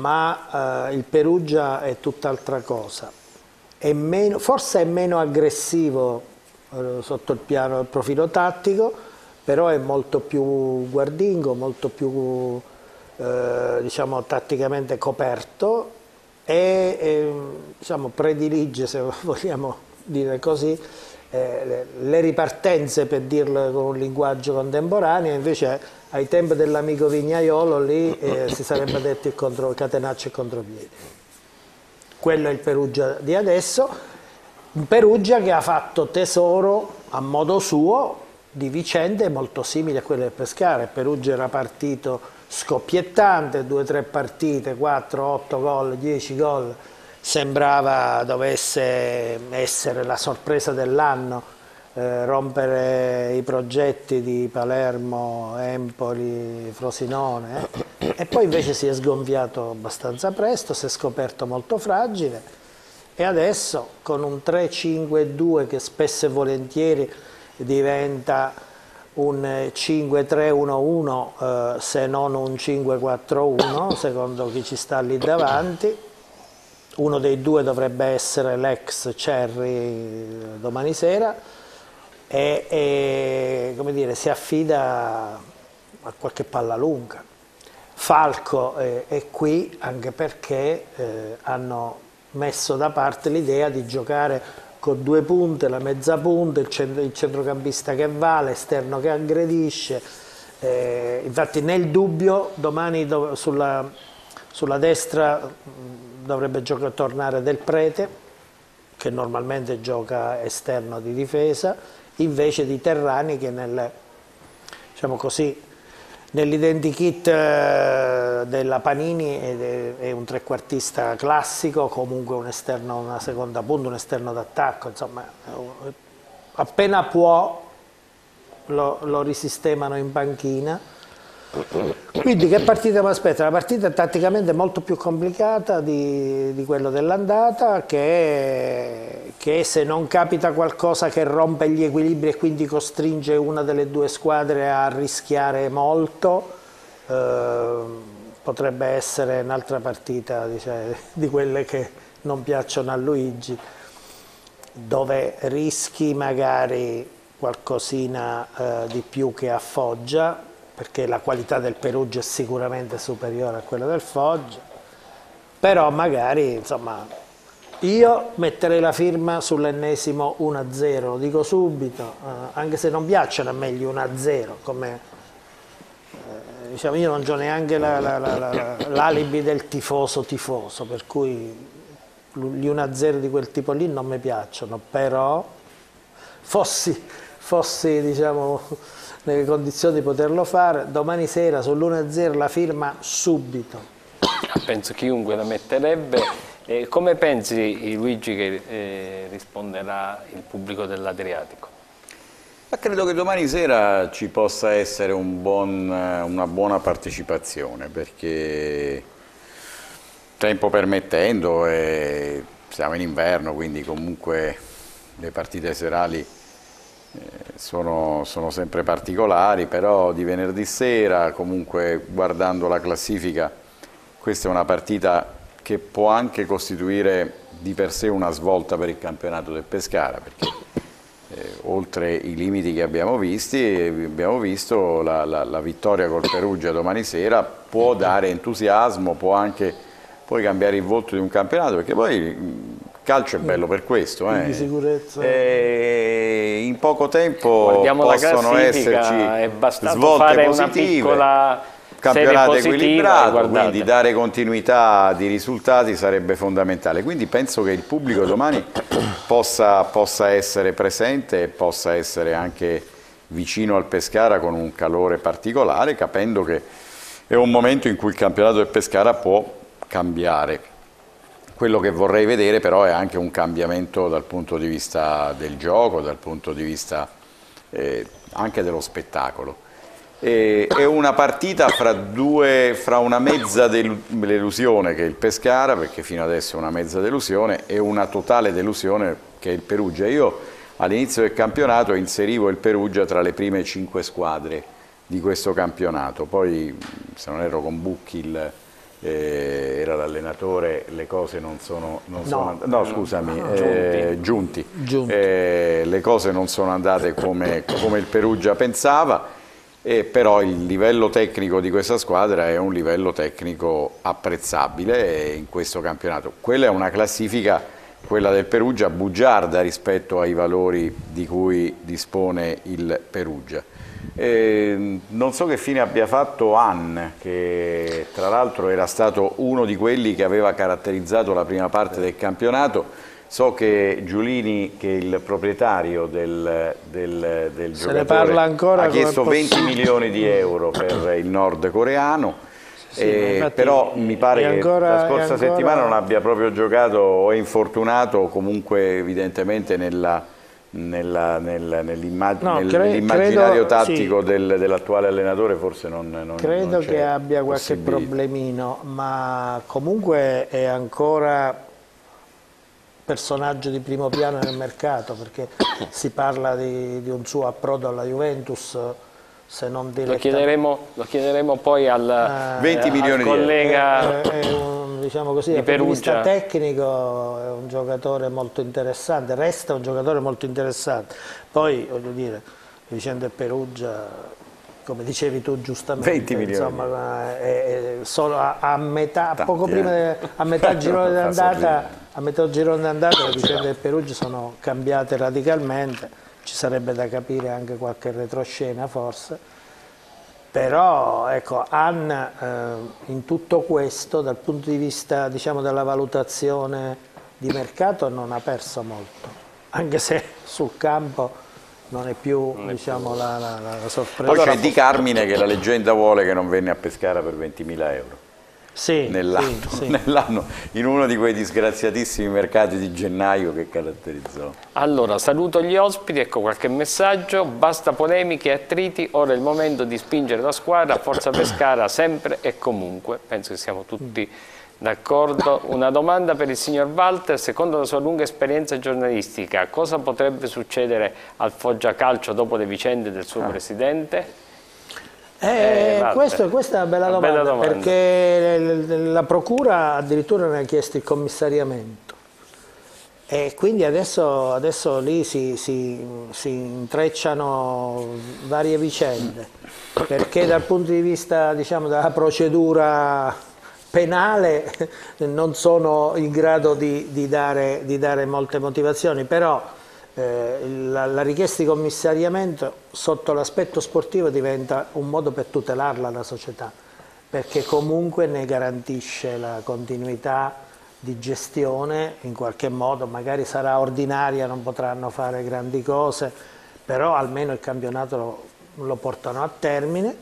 ma eh, il Perugia è tutt'altra cosa. È meno, forse è meno aggressivo eh, sotto il piano, il profilo tattico, però è molto più guardingo, molto più eh, diciamo, tatticamente coperto e eh, diciamo, predilige, se vogliamo dire così, eh, le ripartenze, per dirlo con un linguaggio contemporaneo. Invece ai tempi dell'amico Vignaiolo lì eh, si sarebbe detto il contro, catenaccio e contropiedi. Quello è il Perugia di adesso, un Perugia che ha fatto tesoro a modo suo di vicende molto simili a quelle del Pescara. Il Perugia era partito scoppiettante, due o tre partite, quattro, otto gol, dieci gol, sembrava dovesse essere la sorpresa dell'anno, eh, rompere i progetti di Palermo, Empoli, Frosinone, eh. E poi invece si è sgonfiato abbastanza presto, si è scoperto molto fragile e adesso con un tre cinque due che spesso e volentieri diventa un cinque tre uno uno eh, se non un cinque quattro uno secondo chi ci sta lì davanti. Uno dei due dovrebbe essere l'ex Cerri domani sera e, e come dire, si affida a qualche palla lunga. Falco è, è qui anche perché eh, hanno messo da parte l'idea di giocare con due punte, la mezza punta, il, centro, il centrocampista che va, l'esterno che aggredisce. Eh, infatti nel dubbio domani do, sulla, sulla destra dovrebbe giocare, tornare Del Prete, che normalmente gioca esterno di difesa, invece di Terrani che nel, diciamo così, nell'identikit della Panini è, è un trequartista classico, comunque un esterno, una seconda punta, un esterno d'attacco, insomma appena può lo, lo risistemano in panchina. Quindi che partita mi aspetta? La partita è tatticamente molto più complicata di, di quella dell'andata, che, che se non capita qualcosa che rompe gli equilibri e quindi costringe una delle due squadre a rischiare molto, eh, potrebbe essere un'altra partita, diciamo, di quelle che non piacciono a Luigi, dove rischi magari qualcosina eh, di più che a Foggia, perché la qualità del Perugia è sicuramente superiore a quella del Foggia, però magari, insomma, io metterei la firma sull'ennesimo uno a zero, lo dico subito, eh, anche se non piacciono a me gli uno a zero, come eh, diciamo, io non ho neanche l'alibi la, la, la, del tifoso tifoso, per cui gli uno a zero di quel tipo lì non mi piacciono, però fossi, fossi diciamo, nelle condizioni di poterlo fare, domani sera sull'uno a zero la firma subito. Penso chiunque la metterebbe. Eh, come pensi, Luigi, che eh, risponderà il pubblico dell'Adriatico? Ma credo che domani sera ci possa essere un buon, una buona partecipazione, perché tempo permettendo, eh, siamo in inverno, quindi comunque le partite serali Eh, sono, sono sempre particolari, però di venerdì sera, comunque guardando la classifica, questa è una partita che può anche costituire di per sé una svolta per il campionato del Pescara, perché eh, oltre i limiti che abbiamo visti, abbiamo visto la, la, la vittoria col Perugia domani sera può dare entusiasmo, può anche poi cambiare il volto di un campionato, perché poi calcio è bello per questo, eh. Di sicurezza. E in poco tempo Guardiamo possono la esserci è bastato svolte fare positive, una piccola campionato serie equilibrato, guardate. quindi dare continuità di risultati sarebbe fondamentale. Quindi penso che il pubblico domani possa, possa essere presente e possa essere anche vicino al Pescara con un calore particolare, capendo che è un momento in cui il campionato del Pescara può cambiare. Quello che vorrei vedere però è anche un cambiamento dal punto di vista del gioco, dal punto di vista eh, anche dello spettacolo. E, è una partita fra, due, fra una mezza delusione che è il Pescara, perché fino adesso è una mezza delusione, e una totale delusione che è il Perugia. Io all'inizio del campionato inserivo il Perugia tra le prime cinque squadre di questo campionato, poi se non ero con Bucchi il... Eh, era l'allenatore, le cose non sono, non no, sono no scusami, no, eh, Giunti, Giunti. Eh, le cose non sono andate come, come il Perugia pensava, eh, però il livello tecnico di questa squadra è un livello tecnico apprezzabile in questo campionato. Quella è una classifica, quella del Perugia, bugiarda rispetto ai valori di cui dispone il Perugia. Eh, non so che fine abbia fatto Han, che tra l'altro era stato uno di quelli che aveva caratterizzato la prima parte del campionato. So che Giulini, che è il proprietario del, del, del Se ne giocatore, parla ancora, ha chiesto venti possibile. milioni di euro per il nordcoreano. Sì, eh, infatti, però mi pare ancora, che la scorsa ancora... settimana non abbia proprio giocato o è infortunato o comunque evidentemente nella... nell'immaginario no, cre nell tattico sì. del, dell'attuale allenatore forse non, non credo non che abbia qualche problemino, ma comunque è ancora personaggio di primo piano nel mercato, perché si parla di, di un suo approdo alla Juventus, se non lo chiederemo, lo chiederemo poi al, eh, venti milioni al collega di euro. È, è un, diciamo così, dal punto di vista tecnico è un giocatore molto interessante, resta un giocatore molto interessante. Poi voglio dire, le vicende del Perugia, come dicevi tu giustamente, venti milioni. Insomma, è, è solo a, a metà, Tanti, poco prima, eh. de, a metà girone d'andata, a metà girone d'andata le vicende del Perugia sono cambiate radicalmente. Ci sarebbe da capire anche qualche retroscena forse, però ecco, Han eh, in tutto questo dal punto di vista, diciamo, della valutazione di mercato non ha perso molto, anche se sul campo non è più, non è diciamo, più. La, la, la sorpresa. Poi c'è Di Carmine che la leggenda vuole che non venne a Pescara per ventimila euro. Sì, nell'anno, sì, sì. nell'anno, in uno di quei disgraziatissimi mercati di gennaio che caratterizzò. Allora, saluto gli ospiti, ecco qualche messaggio: basta polemiche e attriti, ora è il momento di spingere la squadra, forza Pescara sempre e comunque. Penso che siamo tutti d'accordo. Una domanda per il signor Walter: secondo la sua lunga esperienza giornalistica, cosa potrebbe succedere al Foggia Calcio dopo le vicende del suo ah. presidente? Eh, eh, questo, questa è una bella, una domanda, bella domanda, perché la procura addirittura ne ha chiesto il commissariamento e quindi adesso, adesso lì si, si, si intrecciano varie vicende, perché dal punto di vista, diciamo, della procedura penale non sono in grado di, di, dare, di dare molte motivazioni, però Eh, la, la richiesta di commissariamento sotto l'aspetto sportivo diventa un modo per tutelarla la società, perché comunque ne garantisce la continuità di gestione in qualche modo, magari sarà ordinaria, non potranno fare grandi cose, però almeno il campionato lo, lo portano a termine.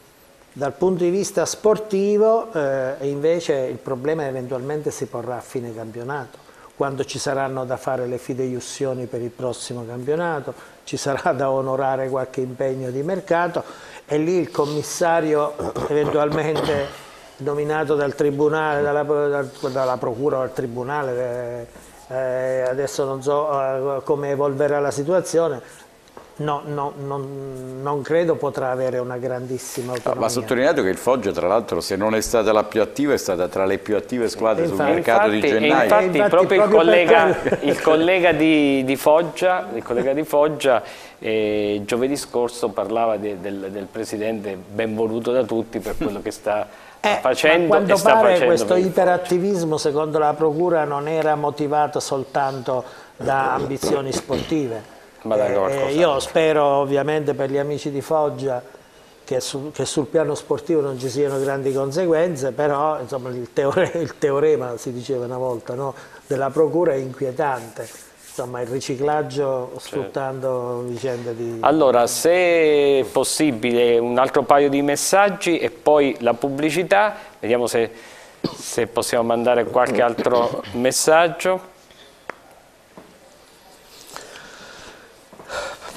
Dal punto di vista sportivo eh, invece il problema eventualmente si porrà a fine campionato, quando ci saranno da fare le fideiussioni per il prossimo campionato, ci sarà da onorare qualche impegno di mercato e lì il commissario eventualmente nominato dal tribunale, dalla, dalla procura o dal tribunale, eh, adesso non so eh, come evolverà la situazione, no, no, non, non credo potrà avere una grandissima autonomia. Va sottolineato che il Foggia, tra l'altro, se non è stata la più attiva, è stata tra le più attive squadre infatti, sul mercato infatti, di gennaio. Infatti, infatti proprio, proprio il collega, per... il collega di, di Foggia, il collega di Foggia eh, giovedì scorso parlava de, del, del presidente ben voluto da tutti per quello che sta eh, facendo. Ma quando e sta pare facendo questo iperattivismo, secondo la procura, non era motivato soltanto da ambizioni sportive. Eh, io spero ovviamente per gli amici di Foggia che, su, che sul piano sportivo non ci siano grandi conseguenze, però insomma, il, teore, il teorema, si diceva una volta, no, della procura è inquietante, insomma il riciclaggio sfruttando certo. vicende di... Allora, se è possibile un altro paio di messaggi e poi la pubblicità, vediamo se, se possiamo mandare qualche altro messaggio.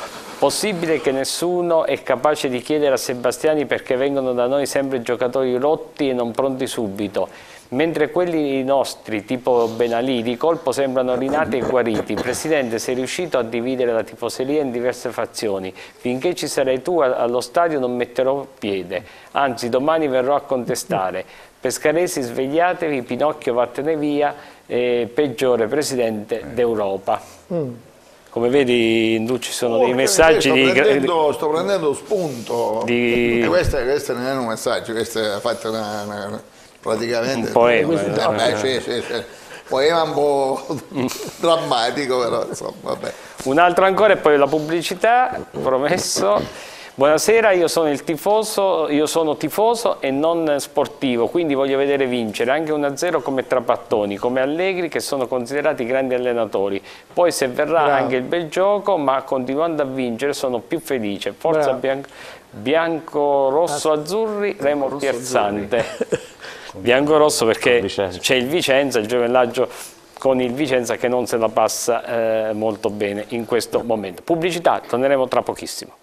Possibile che nessuno è capace di chiedere a Sebastiani perché vengono da noi sempre giocatori rotti e non pronti subito, mentre quelli nostri, tipo Benalì, di colpo sembrano rinati e guariti. Presidente, sei riuscito a dividere la tifoseria in diverse fazioni. Finché ci sarai tu allo stadio non metterò piede, anzi domani verrò a contestare. Pescaresi, svegliatevi, Pinocchio vattene via, eh, peggiore presidente d'Europa. Mm. Come vedi, in ci sono oh, dei messaggi sto di... Prendendo, sto prendendo spunto. Di... E questo, questo non è un messaggio, questo è fatto una... una praticamente un poema, eh, vabbè, sì, sì, sì. Poema un po' drammatico, però insomma, vabbè. Un altro ancora e poi la pubblicità, promesso. Buonasera, io sono il tifoso, io sono tifoso e non sportivo, quindi voglio vedere vincere anche uno a zero come Trapattoni, come Allegri, che sono considerati grandi allenatori. Poi se verrà Bravo. anche il bel gioco, ma continuando a vincere sono più felice. Forza bianco, bianco, rosso, azzurri, Remo rosso, Pierzante. Azzurri. Bianco rosso perché c'è il Vicenza, il giovellaggio con il Vicenza che non se la passa eh, molto bene in questo momento. Pubblicità, torneremo tra pochissimo.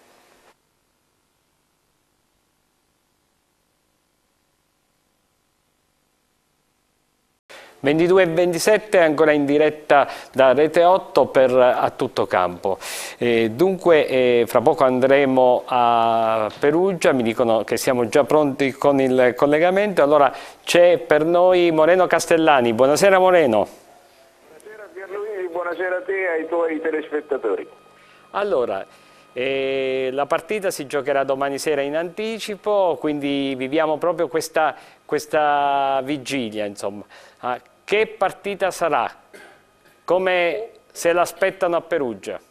ventidue e ventisette ancora in diretta da Rete otto per A Tutto Campo. Eh, dunque eh, fra poco andremo a Perugia, mi dicono che siamo già pronti con il collegamento, allora c'è per noi Moreno Castellani. Buonasera Moreno. Buonasera Pierluigi, buonasera a te e ai tuoi telespettatori. Allora, eh, la partita si giocherà domani sera in anticipo, quindi viviamo proprio questa, questa vigilia, insomma. Ah, che partita sarà? Come se l'aspettano a Perugia?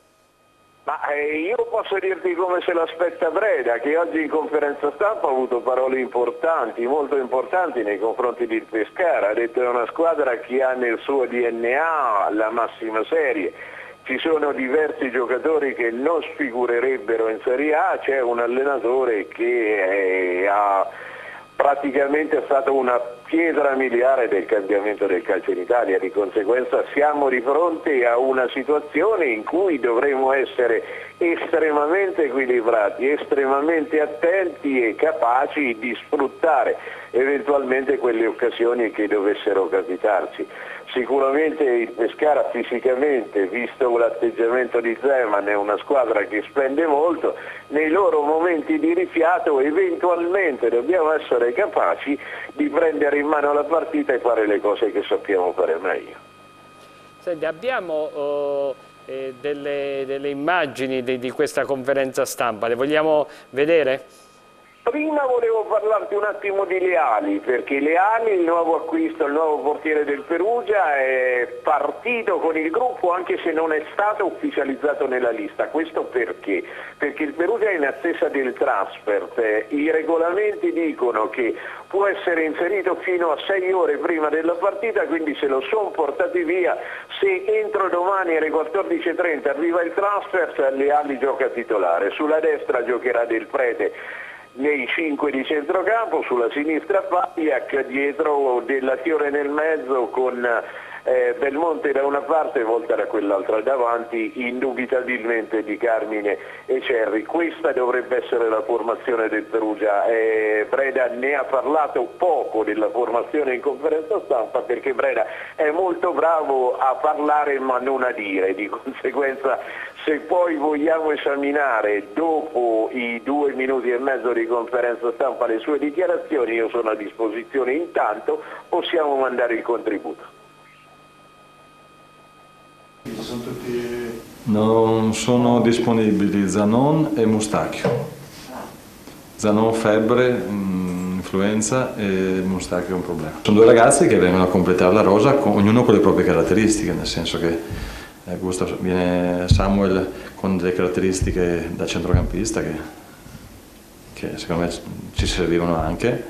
Ma eh, io posso dirti come se l'aspetta Breda, che oggi in conferenza stampa ha avuto parole importanti, molto importanti nei confronti del Pescara. Ha detto che è una squadra che ha nel suo D N A la massima serie. Ci sono diversi giocatori che non sfigurerebbero in Serie A, c'è un allenatore che eh, ha praticamente stato una pietra miliare del cambiamento del calcio in Italia, di conseguenza siamo di fronte a una situazione in cui dovremo essere estremamente equilibrati, estremamente attenti e capaci di sfruttare eventualmente quelle occasioni che dovessero capitarci. Sicuramente il Pescara fisicamente, visto l'atteggiamento di Zeman, è una squadra che spende molto, nei loro momenti di rifiato eventualmente dobbiamo essere capaci di prendere in mano la partita e fare le cose che sappiamo fare meglio. Senti, abbiamo oh, eh, delle, delle immagini di, di questa conferenza stampa, le vogliamo vedere? Prima volevo parlarti un attimo di Leali, perché Leali, il nuovo acquisto, il nuovo portiere del Perugia, è partito con il gruppo anche se non è stato ufficializzato nella lista. Questo perché? Perché il Perugia è in attesa del transfer. I regolamenti dicono che può essere inserito fino a sei ore prima della partita, quindi se lo sono portati via, se entro domani alle quattordici e trenta arriva il transfer, Leali gioca titolare. Sulla destra giocherà Del Prete nei cinque di centrocampo, sulla sinistra Pagliac, dietro Della Fiore nel mezzo con eh, Belmonte da una parte e Volta da quell'altra davanti, indubitabilmente di Carmine e Cerri. Questa dovrebbe essere la formazione del Perugia. Eh, Breda ne ha parlato poco della formazione in conferenza stampa perché Breda è molto bravo a parlare ma non a dire, di conseguenza se poi vogliamo esaminare dopo i due minuti e mezzo di conferenza stampa le sue dichiarazioni, io sono a disposizione, intanto possiamo mandare il contributo. Non sono disponibili Zanon e Mustacchio. Zanon febbre, influenza e Mustacchio è un problema. Sono due ragazzi che vengono a completare la rosa, con, ognuno con le proprie caratteristiche, nel senso che Gustav, viene Samuel con delle caratteristiche da centrocampista che, che secondo me ci servivano anche,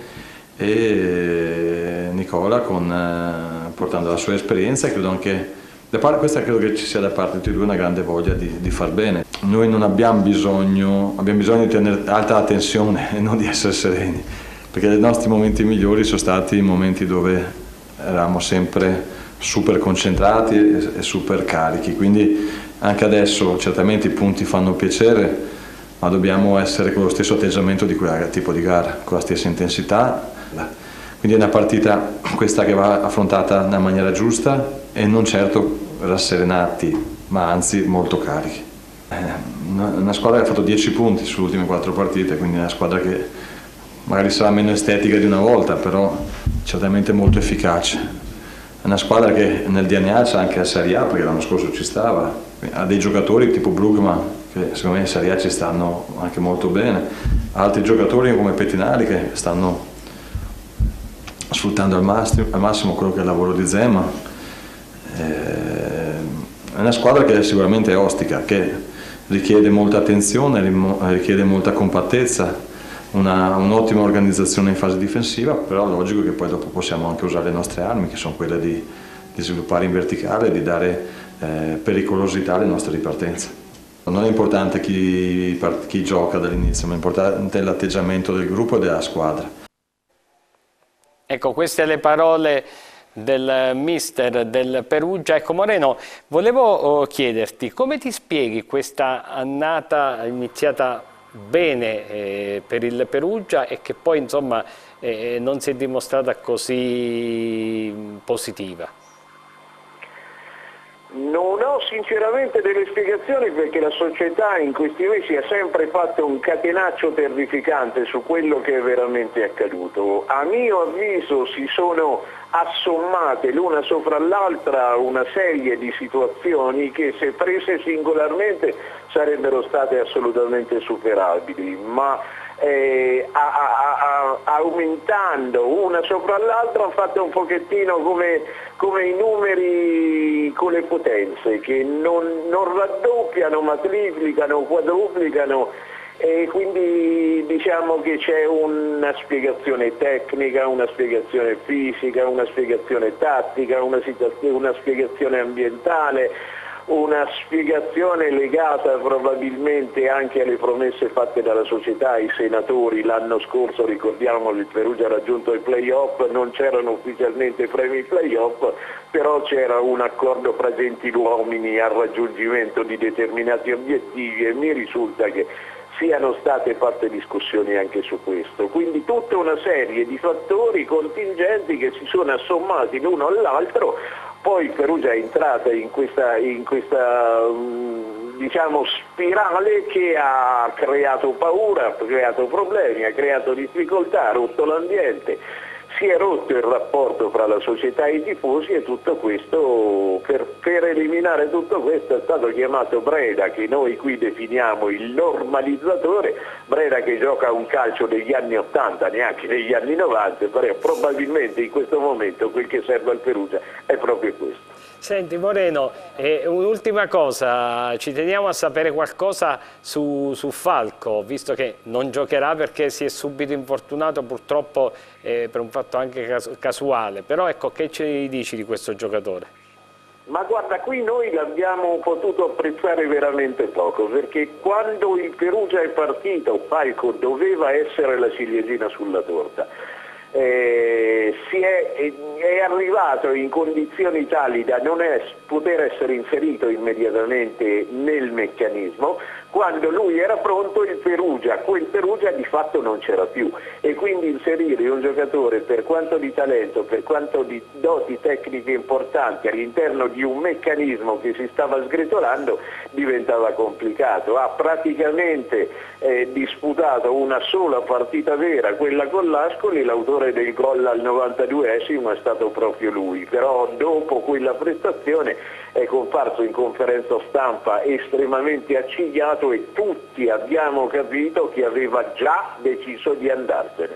e Nicola con, portando la sua esperienza e credo anche da parte, questa credo che ci sia da parte di tutti e due una grande voglia di, di far bene. Noi non abbiamo bisogno, abbiamo bisogno di tenere alta la tensione e non di essere sereni, perché i nostri momenti migliori sono stati i momenti dove eravamo sempre super concentrati e, e super carichi, quindi anche adesso certamente i punti fanno piacere, ma dobbiamo essere con lo stesso atteggiamento di quel tipo di gara, con la stessa intensità. Quindi è una partita questa che va affrontata nella maniera giusta e non certo rasserenati, ma anzi molto carichi. È una squadra che ha fatto dieci punti sulle ultime quattro partite, quindi è una squadra che magari sarà meno estetica di una volta, però certamente molto efficace. È una squadra che nel D N A c'è anche la Serie A, perché l'anno scorso ci stava, ha dei giocatori tipo Brugman che secondo me in Serie A ci stanno anche molto bene, altri giocatori come Pettinari che stanno sfruttando al massimo, al massimo quello che è il lavoro di Zeman. È una squadra che sicuramente è ostica, che richiede molta attenzione, richiede molta compattezza, un'ottima organizzazione in fase difensiva, però è logico che poi dopo possiamo anche usare le nostre armi, che sono quelle di, di sviluppare in verticale e di dare eh, pericolosità alle nostre ripartenze. Non è importante chi, chi gioca dall'inizio, ma è importante l'atteggiamento del gruppo e della squadra. Ecco, queste le parole del mister del Perugia. Ecco Moreno, volevo chiederti come ti spieghi questa annata iniziata bene eh, per il Perugia e che poi insomma eh, non si è dimostrata così positiva? Non ho sinceramente delle spiegazioni, perché la società in questi mesi ha sempre fatto un catenaccio terrificante su quello che è veramente accaduto. A mio avviso si sono assommate l'una sopra l'altra una serie di situazioni che, se prese singolarmente, sarebbero state assolutamente superabili, ma eh, a, a, a, aumentando una sopra l'altra hanno fatto un pochettino come, come i numeri con le potenze, che non, non raddoppiano ma triplicano, quadruplicano, e quindi diciamo che c'è una spiegazione tecnica, una spiegazione fisica, una spiegazione tattica, una, una spiegazione ambientale, una spiegazione legata probabilmente anche alle promesse fatte dalla società ai senatori. L'anno scorso, ricordiamo, il Perugia ha raggiunto i play-off, non c'erano ufficialmente premi play-off, però c'era un accordo fra gentiluomini al raggiungimento di determinati obiettivi, e mi risulta che siano state fatte discussioni anche su questo. Quindi tutta una serie di fattori contingenti che si sono assommati l'uno all'altro. Poi il Perugia è entrata in questa, in questa diciamo, spirale che ha creato paura, ha creato problemi, ha creato difficoltà, ha rotto l'ambiente, si è rotto il rapporto fra la società e i tifosi, e tutto questo, per, per eliminare tutto questo è stato chiamato Breda, che noi qui definiamo il normalizzatore. Breda che gioca un calcio degli anni ottanta, neanche degli anni novanta, però probabilmente in questo momento quel che serve al Perugia è proprio questo. Senti Moreno, eh, un'ultima cosa, ci teniamo a sapere qualcosa su, su Falco, visto che non giocherà perché si è subito infortunato purtroppo eh, per un fatto anche cas casuale, però ecco, che ci dici di questo giocatore? Ma guarda, qui noi l'abbiamo potuto apprezzare veramente poco, perché quando il Perugia è partito, Falco doveva essere la ciliegina sulla torta. Eh, si è, è arrivato in condizioni tali da non es, poter essere inserito immediatamente nel meccanismo. Quando lui era pronto, il Perugia, quel Perugia di fatto non c'era più, e quindi inserire un giocatore, per quanto di talento, per quanto di doti tecniche importanti, all'interno di un meccanismo che si stava sgretolando diventava complicato. Ha praticamente eh, disputato una sola partita vera, quella con l'Ascoli. L'autore del gol al novantaduesimo è stato proprio lui, però dopo quella prestazione è comparso in conferenza stampa estremamente accigliato, e tutti abbiamo capito che aveva già deciso di andarsene.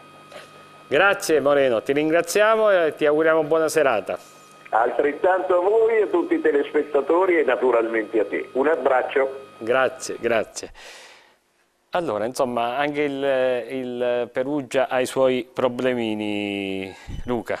Grazie Moreno, ti ringraziamo e ti auguriamo buona serata. Altrettanto a voi e a tutti i telespettatori, e naturalmente a te. Un abbraccio. Grazie, grazie. Allora, insomma, anche il, il Perugia ha i suoi problemini, Luca.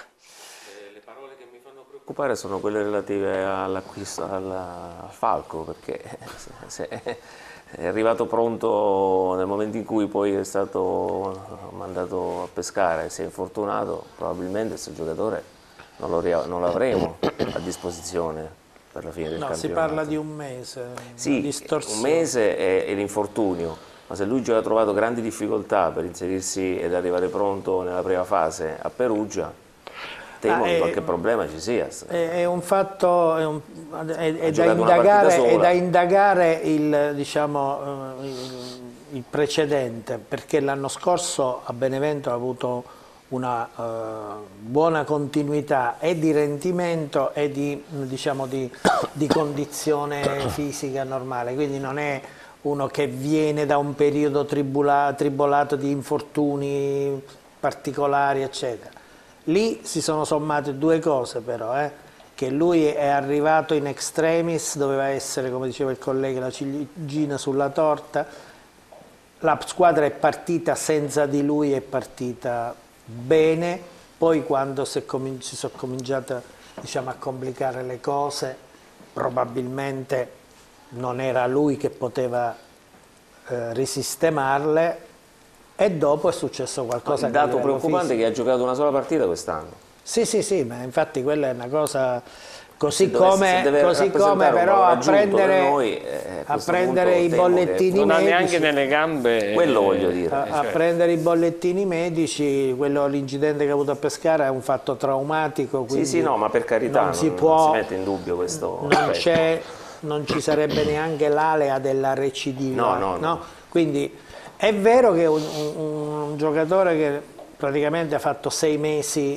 Preoccupare sono quelle relative all'acquisto al Falco, perché se è arrivato pronto nel momento in cui poi è stato mandato a pescare, si è infortunato, probabilmente questo giocatore non lo, non lo avremo a disposizione per la fine del no, campionato. Si parla di un mese, sì, un mese è, è l'infortunio, ma se lui già ha trovato grandi difficoltà per inserirsi ed arrivare pronto nella prima fase a Perugia, temo ah, che qualche problema ci sia. È, è un fatto, è, un, è, è, da, indagare, è da indagare il, diciamo, il, il precedente, perché l'anno scorso a Benevento ha avuto una uh, buona continuità e di rendimento e di, diciamo, di, di condizione fisica normale, quindi non è uno che viene da un periodo tribula, tribolato di infortuni particolari, eccetera. Lì si sono sommate due cose però, eh, che lui è arrivato in extremis, doveva essere, come diceva il collega, la ciliegina sulla torta, la squadra è partita senza di lui, è partita bene, poi quando si, si sono cominciate, diciamo, a complicare le cose, probabilmente non era lui che poteva eh, risistemarle, e dopo è successo qualcosa. Il dato preoccupante è che ha giocato una sola partita quest'anno. Sì, sì, sì, ma infatti quella è una cosa così come, deve così come però a prendere, noi, eh, a prendere i bollettini non medici, ha neanche nelle gambe, quello voglio dire. A, a cioè. prendere i bollettini medici, quello, l'incidente che ha avuto a Pescara è un fatto traumatico. Sì, sì, no, ma per carità non, non, si, può, non si mette in dubbio questo. Non, c'è, non ci sarebbe neanche l'alea della recidiva. No, no, no. no? Quindi è vero che un, un, un giocatore che praticamente ha fatto sei mesi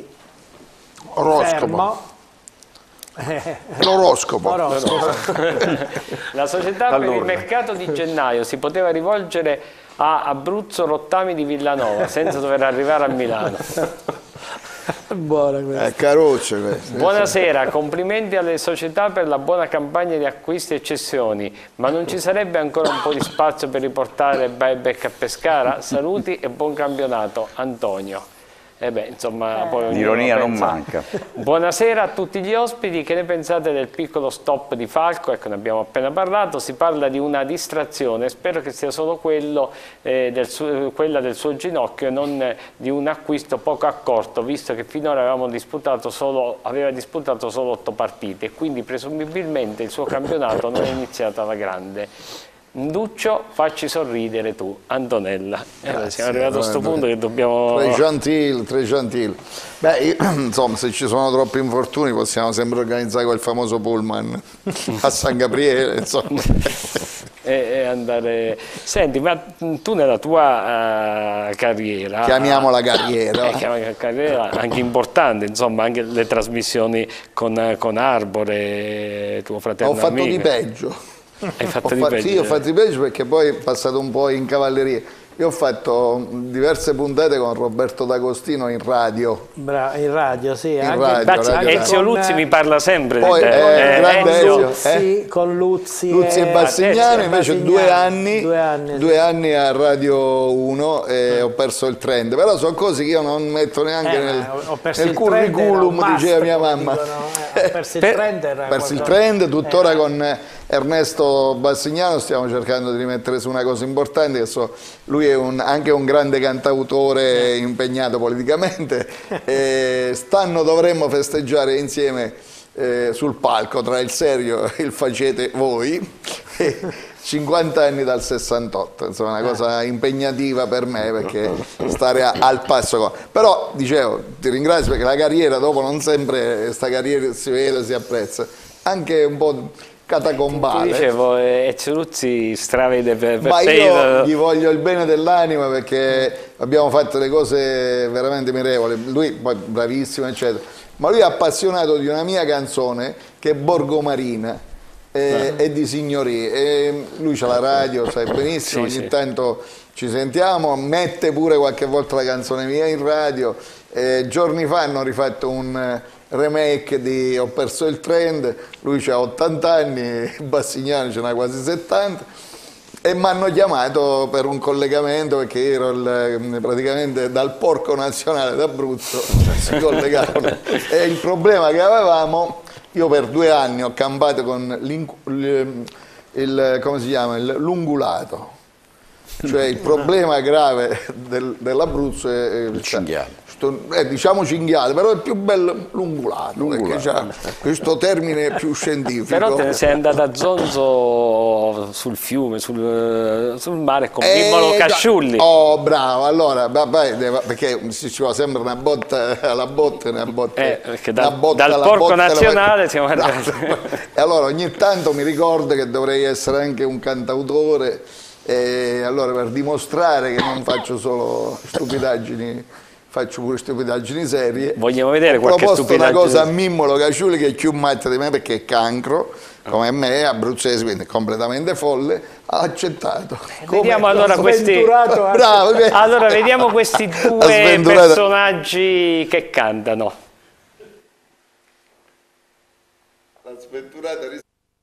fermo. L'oroscopo. La società per il mercato di gennaio si poteva rivolgere a Abruzzo Rottami di Villanova senza dover arrivare a Milano. Buona questa. È caruccia questa. Buonasera, complimenti alle società per la buona campagna di acquisti e cessioni, ma non ci sarebbe ancora un po' di spazio per riportare buyback a Pescara? Saluti e buon campionato, Antonio. Eh beh, insomma, eh. poi l'ironia non manca. Buonasera a tutti gli ospiti, che ne pensate del piccolo stop di Falco? Ecco, ne abbiamo appena parlato, si parla di una distrazione, spero che sia solo quello, eh, del suo, quella del suo ginocchio e non di un acquisto poco accorto, visto che finora avevamo disputato solo, aveva disputato solo otto partite e quindi presumibilmente il suo campionato non è iniziato alla grande. Nduccio, facci sorridere tu, Antonella. Eh, siamo arrivati a questo punto che dobbiamo... Tre gentile, tre gentile. Beh, io, insomma, se ci sono troppi infortuni possiamo sempre organizzare quel famoso pullman a San Gabriele, insomma. e, e andare... Senti, ma tu nella tua uh, carriera... Chiamiamola carriera. Eh, chiamiamola carriera, anche importante, insomma, anche le trasmissioni con, con Arbore, tuo fratello. Ho fatto amico. di peggio. Hai fatto ho di fatto, peggio? Sì, ho fatto di peggio perché poi è passato un po' in cavalleria. Io ho fatto diverse puntate con Roberto D'Agostino in radio. Bra in radio, sì. In anche, radio, Bacci, radio Ezio Luzzi mi parla sempre poi, di te. Eh, eh, grande Ezio, Luzzi, eh? con Luzzi, Luzzi e, e Bassignani, invece Bassignani, due anni, due anni, due anni a Radio uno e ho perso il trend. Però sono cose che io non metto neanche eh, nel, nel curriculum, diceva mia mamma. Dicono, eh, ho perso il per, trend. Era perso il qualcosa... trend, tuttora eh. con Ernesto Bassignano stiamo cercando di rimettere su una cosa importante, che so, lui è un, anche un grande cantautore impegnato politicamente e stanno dovremmo festeggiare insieme eh, sul palco tra il serio e il facete voi e cinquanta anni dal sessantotto, insomma una cosa impegnativa per me perché stare a, al passo con... Però dicevo, ti ringrazio perché la carriera dopo non sempre questa carriera si vede, si apprezza, anche un po' catacombale. Ti dicevo, Ezio Luzzi stravede per, per ma te. io gli voglio il bene dell'anima perché abbiamo fatto le cose veramente mirevoli, lui poi bravissimo eccetera, ma lui è appassionato di una mia canzone che è Borgomarina e, e di Signorie, e lui c'ha la radio, sai benissimo, sì, ogni sì. tanto ci sentiamo, mette pure qualche volta la canzone mia in radio, e giorni fa hanno rifatto un remake di Ho perso il trend, lui ha ottanta anni, Bassignano ce n'ha quasi settanta e mi hanno chiamato per un collegamento perché ero il, praticamente dal Porco Nazionale d'Abruzzo, si collegavano e il problema che avevamo, io per due anni ho campato con il, il, come si chiama, l'ungulato. Cioè il problema grave del, dell'Abruzzo è il cinghiale. Eh, diciamo cinghiale, però è più bello l'ungulato, l'ungulato. Perché c'ha questo termine più scientifico. Però te ne sei andata a zonzo sul fiume, sul, sul mare con Bimbolo eh, Casciulli. Oh, bravo, allora, vabbè, perché ci va sempre una botta alla botta, una botta, eh, perché da, una botta dal alla porco botta, nazionale la... siamo arrivati. E allora ogni tanto mi ricordo che dovrei essere anche un cantautore, e allora per dimostrare che non faccio solo stupidaggini, faccio pure stupidaggini serie. Vogliamo vedere qualche stupidaggine. Ho proposto una cosa a Mimmolo Casciulli che è più matta di me perché è cancro, come me, abruzzese, quindi completamente folle, ha accettato. Vediamo allora questi, bravo, allora vediamo questi due personaggi che cantano. La sventurata risposta.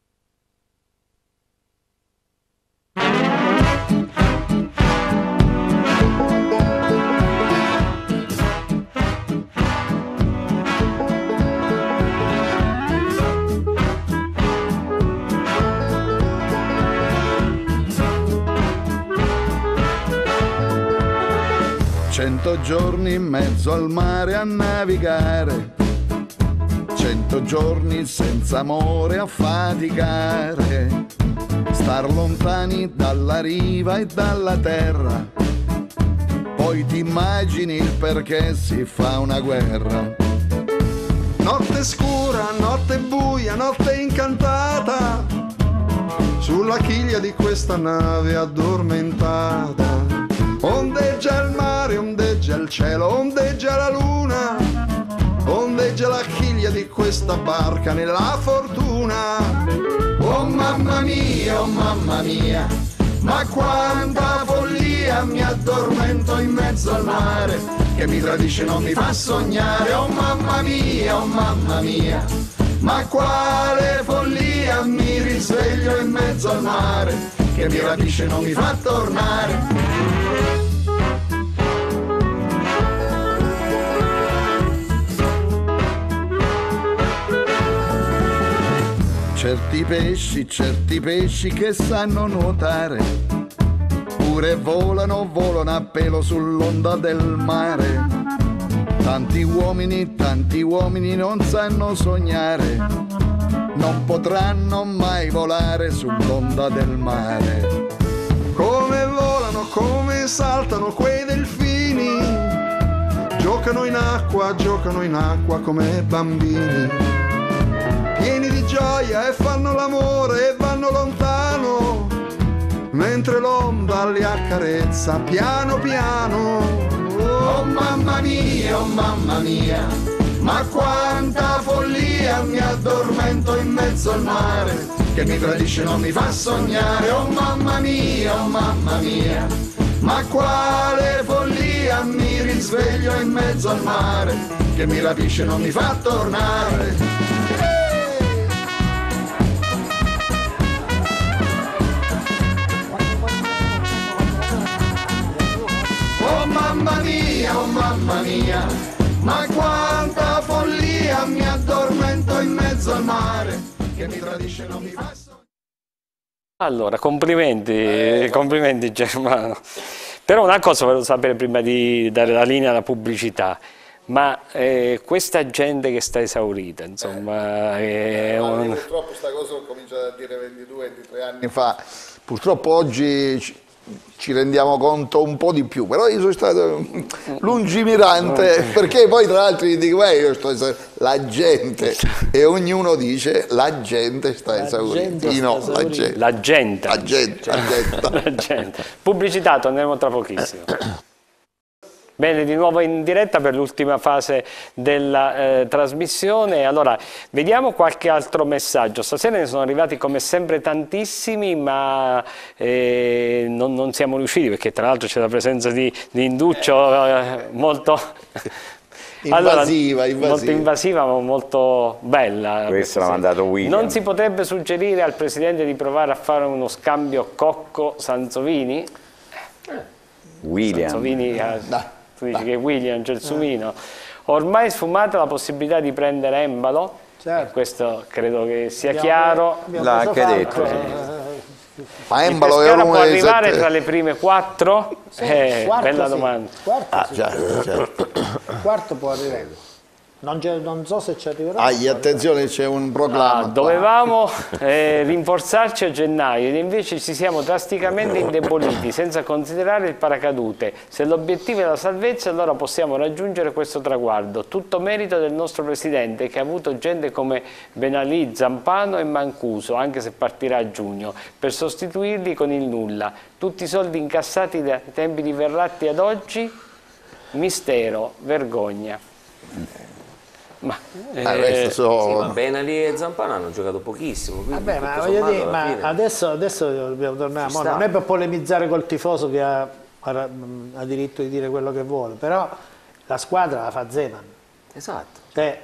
Cento giorni in mezzo al mare a navigare, cento giorni senza amore a faticare, star lontani dalla riva e dalla terra, poi ti immagini il perché si fa una guerra. Notte scura, notte buia, notte incantata, sulla chiglia di questa nave addormentata. Ondeggia il mare, ondeggia il cielo, ondeggia la luna, ondeggia la chiglia di questa barca nella fortuna. Oh mamma mia, oh mamma mia, ma quanta follia, mi addormento in mezzo al mare, che mi tradisce non mi fa sognare. Oh mamma mia, oh mamma mia, ma quale follia, mi risveglio in mezzo al mare, che mi rapisce non mi fa tornare. Certi pesci, certi pesci che sanno nuotare, pure volano, volano a pelo sull'onda del mare. Tanti uomini, tanti uomini non sanno sognare, non potranno mai volare sull'onda del mare. Come volano, come saltano quei delfini, giocano in acqua, giocano in acqua come bambini, pieni di gioia e fanno l'amore e vanno lontano, mentre l'onda li accarezza piano piano. Oh mamma mia, oh mamma mia, ma quanta follia, mi addormento in mezzo al mare, che mi tradisce non mi fa sognare. Oh mamma mia, oh mamma mia, ma quale follia, mi risveglio in mezzo al mare, che mi rapisce non mi fa tornare. Oh mamma mia, oh mamma mia, ma quanta follia, mi addormento in mezzo al mare, che mi tradisce non mi fa sognare. Allora, complimenti, eh, complimenti Germano. Però una cosa volevo sapere prima di dare la linea alla pubblicità. Ma eh, questa gente che sta esaurita, insomma, eh, è un... Purtroppo questa cosa l'ho cominciato a dire ventidue ventitré anni fa, purtroppo oggi ci, ci rendiamo conto un po' di più, però io sono stato lungimirante, perché poi tra l'altro gli dico, eh, io sto la gente, e ognuno dice la gente sta esaurita, no, la gente. La gente. La gente, la gente. La gente. Pubblicità, torneremo tra pochissimo. Bene, di nuovo in diretta per l'ultima fase della eh, trasmissione. Allora, vediamo qualche altro messaggio. Stasera ne sono arrivati come sempre tantissimi, ma eh, non, non siamo riusciti, perché tra l'altro c'è la presenza di, di Induccio eh, molto... Invasiva, allora, invasiva. Molto invasiva, ma molto bella. Questo l'ha mandato William. Non si potrebbe suggerire al Presidente di provare a fare uno scambio Cocco-Sansovini? William. Sansovini, eh, tu dici che William Gelsomino. Ormai sfumata la possibilità di prendere Embalo, certo. Questo credo che sia abbiamo, chiaro. L'ha anche detto. Sì. Ma il Pescara può arrivare tra le prime quattro? Sì, eh, quarto bella sì. domanda. Quarto, Ah, sì. già, certo. Quarto può arrivare. Non, non so se ci arriverà. Ah, attenzione, c'è un proclama. Ah, dovevamo eh, rinforzarci a gennaio ed invece ci siamo drasticamente indeboliti senza considerare il paracadute. Se l'obiettivo è la salvezza, allora possiamo raggiungere questo traguardo. Tutto merito del nostro presidente, che ha avuto gente come Benalì, Zampano e Mancuso, anche se partirà a giugno, per sostituirli con il nulla. Tutti i soldi incassati dai tempi di Verratti ad oggi, mistero, vergogna. Ma, eh, so... sì, ma Benalì e Zampano hanno giocato pochissimo. Vabbè, ma voglio dire, ma adesso, adesso dobbiamo tornare. Non è per polemizzare col tifoso che ha, ha, ha diritto di dire quello che vuole, però la squadra la fa Zeman. Esatto. Eh,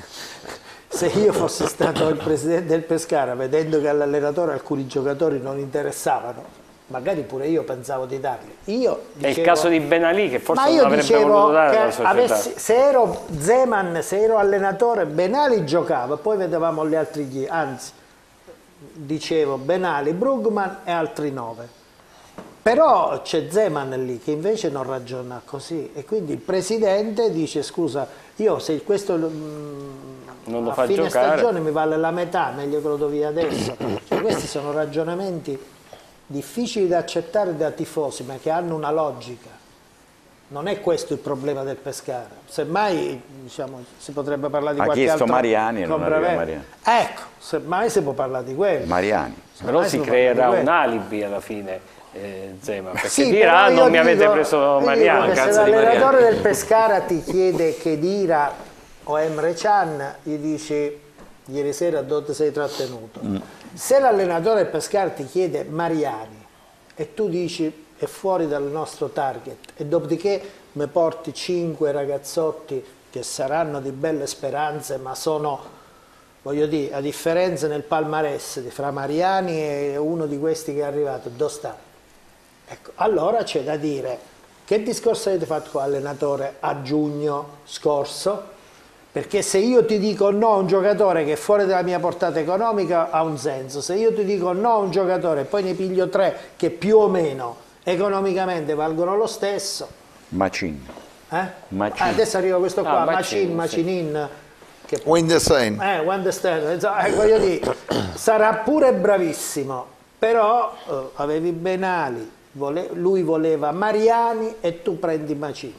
se io fossi stato il presidente del Pescara, vedendo che all'allenatore alcuni giocatori non interessavano, magari pure io pensavo di darli. Io dicevo, è il caso di Benalì che forse non avrebbe dicevo voluto dare che alla società. Avessi, se ero Zeman, se ero allenatore, Benalì giocava, poi vedevamo gli altri gli, anzi dicevo Benalì, Brugman e altri nove. Però c'è Zeman lì che invece non ragiona così e quindi il presidente dice scusa, io se questo non lo a fa fine giocare, stagione mi vale la metà, meglio che lo do via adesso. Cioè, questi sono ragionamenti difficili da accettare da tifosi, ma che hanno una logica. Non è questo il problema del Pescara. Semmai diciamo, si potrebbe parlare di ha qualche altro. Ha chiesto Mariani e non arriva Mariani. Ecco, semmai si può parlare di quello. Mariani. Però si creerà un alibi alla fine, eh, Zeman, perché sì, dirà non mi dico, avete preso Mariani. Se l'allenatore del Pescara ti chiede che Dira o Emre Can, gli dici ieri sera dove ti sei trattenuto. Mm. Se l'allenatore del Pescara ti chiede Mariani e tu dici è fuori dal nostro target e dopodiché mi porti cinque ragazzotti che saranno di belle speranze ma sono, voglio dire, a differenza nel palmarès fra Mariani e uno di questi che è arrivato, dove sta? Ecco, allora c'è da dire che discorso avete fatto con l'allenatore a giugno scorso? Perché se io ti dico no a un giocatore che è fuori dalla mia portata economica ha un senso, se io ti dico no a un giocatore e poi ne piglio tre che più o meno economicamente valgono lo stesso. Macin. Eh? Macin. Ah, adesso arriva questo qua, ah, Macin, Macinin. Sì. Windestein. Eh, Windestein. Eh, voglio dire, sarà pure bravissimo, però eh, avevi Benali, vole, lui voleva Mariani e tu prendi Macin.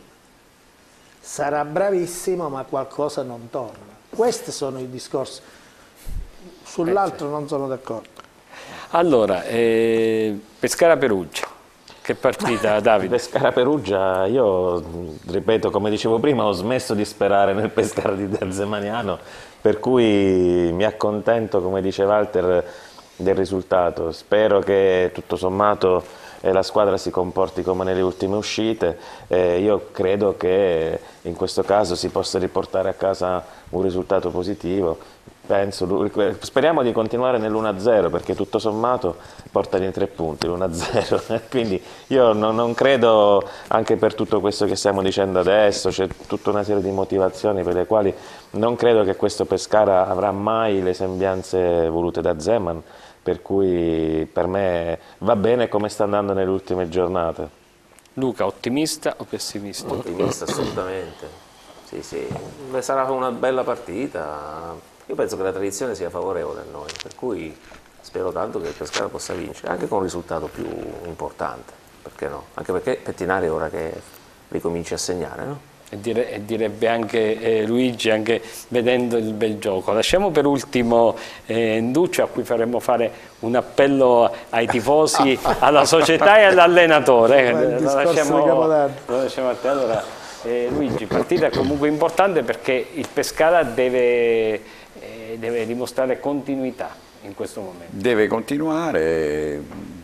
Sarà bravissimo ma qualcosa non torna. Questi sono i discorsi. Sull'altro non sono d'accordo. Allora, eh, Pescara-Perugia. Che partita, Davide? Pescara-Perugia, io ripeto, come dicevo prima, ho smesso di sperare nel Pescara di Del Zemaniano, per cui mi accontento, come dice Walter, del risultato. Spero che tutto sommato e la squadra si comporti come nelle ultime uscite. Eh, io credo che in questo caso si possa riportare a casa un risultato positivo. Penso, speriamo di continuare nell'uno a zero perché tutto sommato portano i tre punti, l'uno a zero. Quindi io non, non credo, anche per tutto questo che stiamo dicendo adesso, c'è tutta una serie di motivazioni per le quali non credo che questo Pescara avrà mai le sembianze volute da Zeman. Per cui per me va bene come sta andando nelle ultime giornate. Luca, ottimista o pessimista? Ottimista assolutamente, sì sì, beh, sarà una bella partita, io penso che la tradizione sia favorevole a noi, per cui spero tanto che il Pescara possa vincere, anche con un risultato più importante, perché no? Anche perché Pettinari è ora che ricominci a segnare, no? E, dire, e direbbe anche eh, Luigi, anche vedendo il bel gioco. Lasciamo per ultimo eh, Nduccio, a cui faremo fare un appello ai tifosi, alla società e all'allenatore. Eh, lo, lasciamo, lo lasciamo a te. Allora, eh, Luigi, partita comunque importante perché il Pescara deve, eh, deve dimostrare continuità in questo momento. Deve continuare,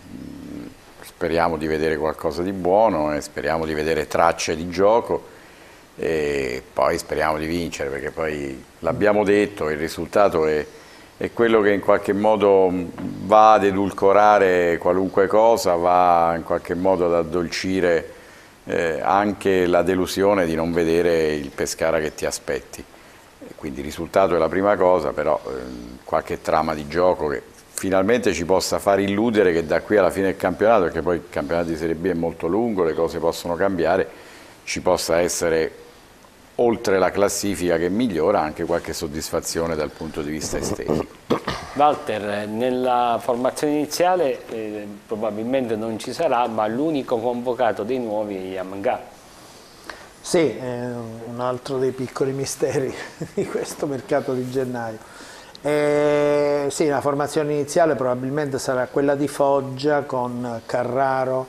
speriamo di vedere qualcosa di buono e speriamo di vedere tracce di gioco. E poi speriamo di vincere perché poi l'abbiamo detto, il risultato è, è quello che in qualche modo va ad edulcorare qualunque cosa, va in qualche modo ad addolcire eh, anche la delusione di non vedere il Pescara che ti aspetti. E quindi il risultato è la prima cosa, però eh, qualche trama di gioco che finalmente ci possa far illudere che da qui alla fine del campionato, perché poi il campionato di Serie B è molto lungo, le cose possono cambiare, ci possa essere, oltre la classifica che migliora, anche qualche soddisfazione dal punto di vista estetico. Walter, nella formazione iniziale eh, probabilmente non ci sarà, ma l'unico convocato dei nuovi è Yamanga. Sì, è un altro dei piccoli misteri di questo mercato di gennaio. Eh, sì, la formazione iniziale probabilmente sarà quella di Foggia con Carraro,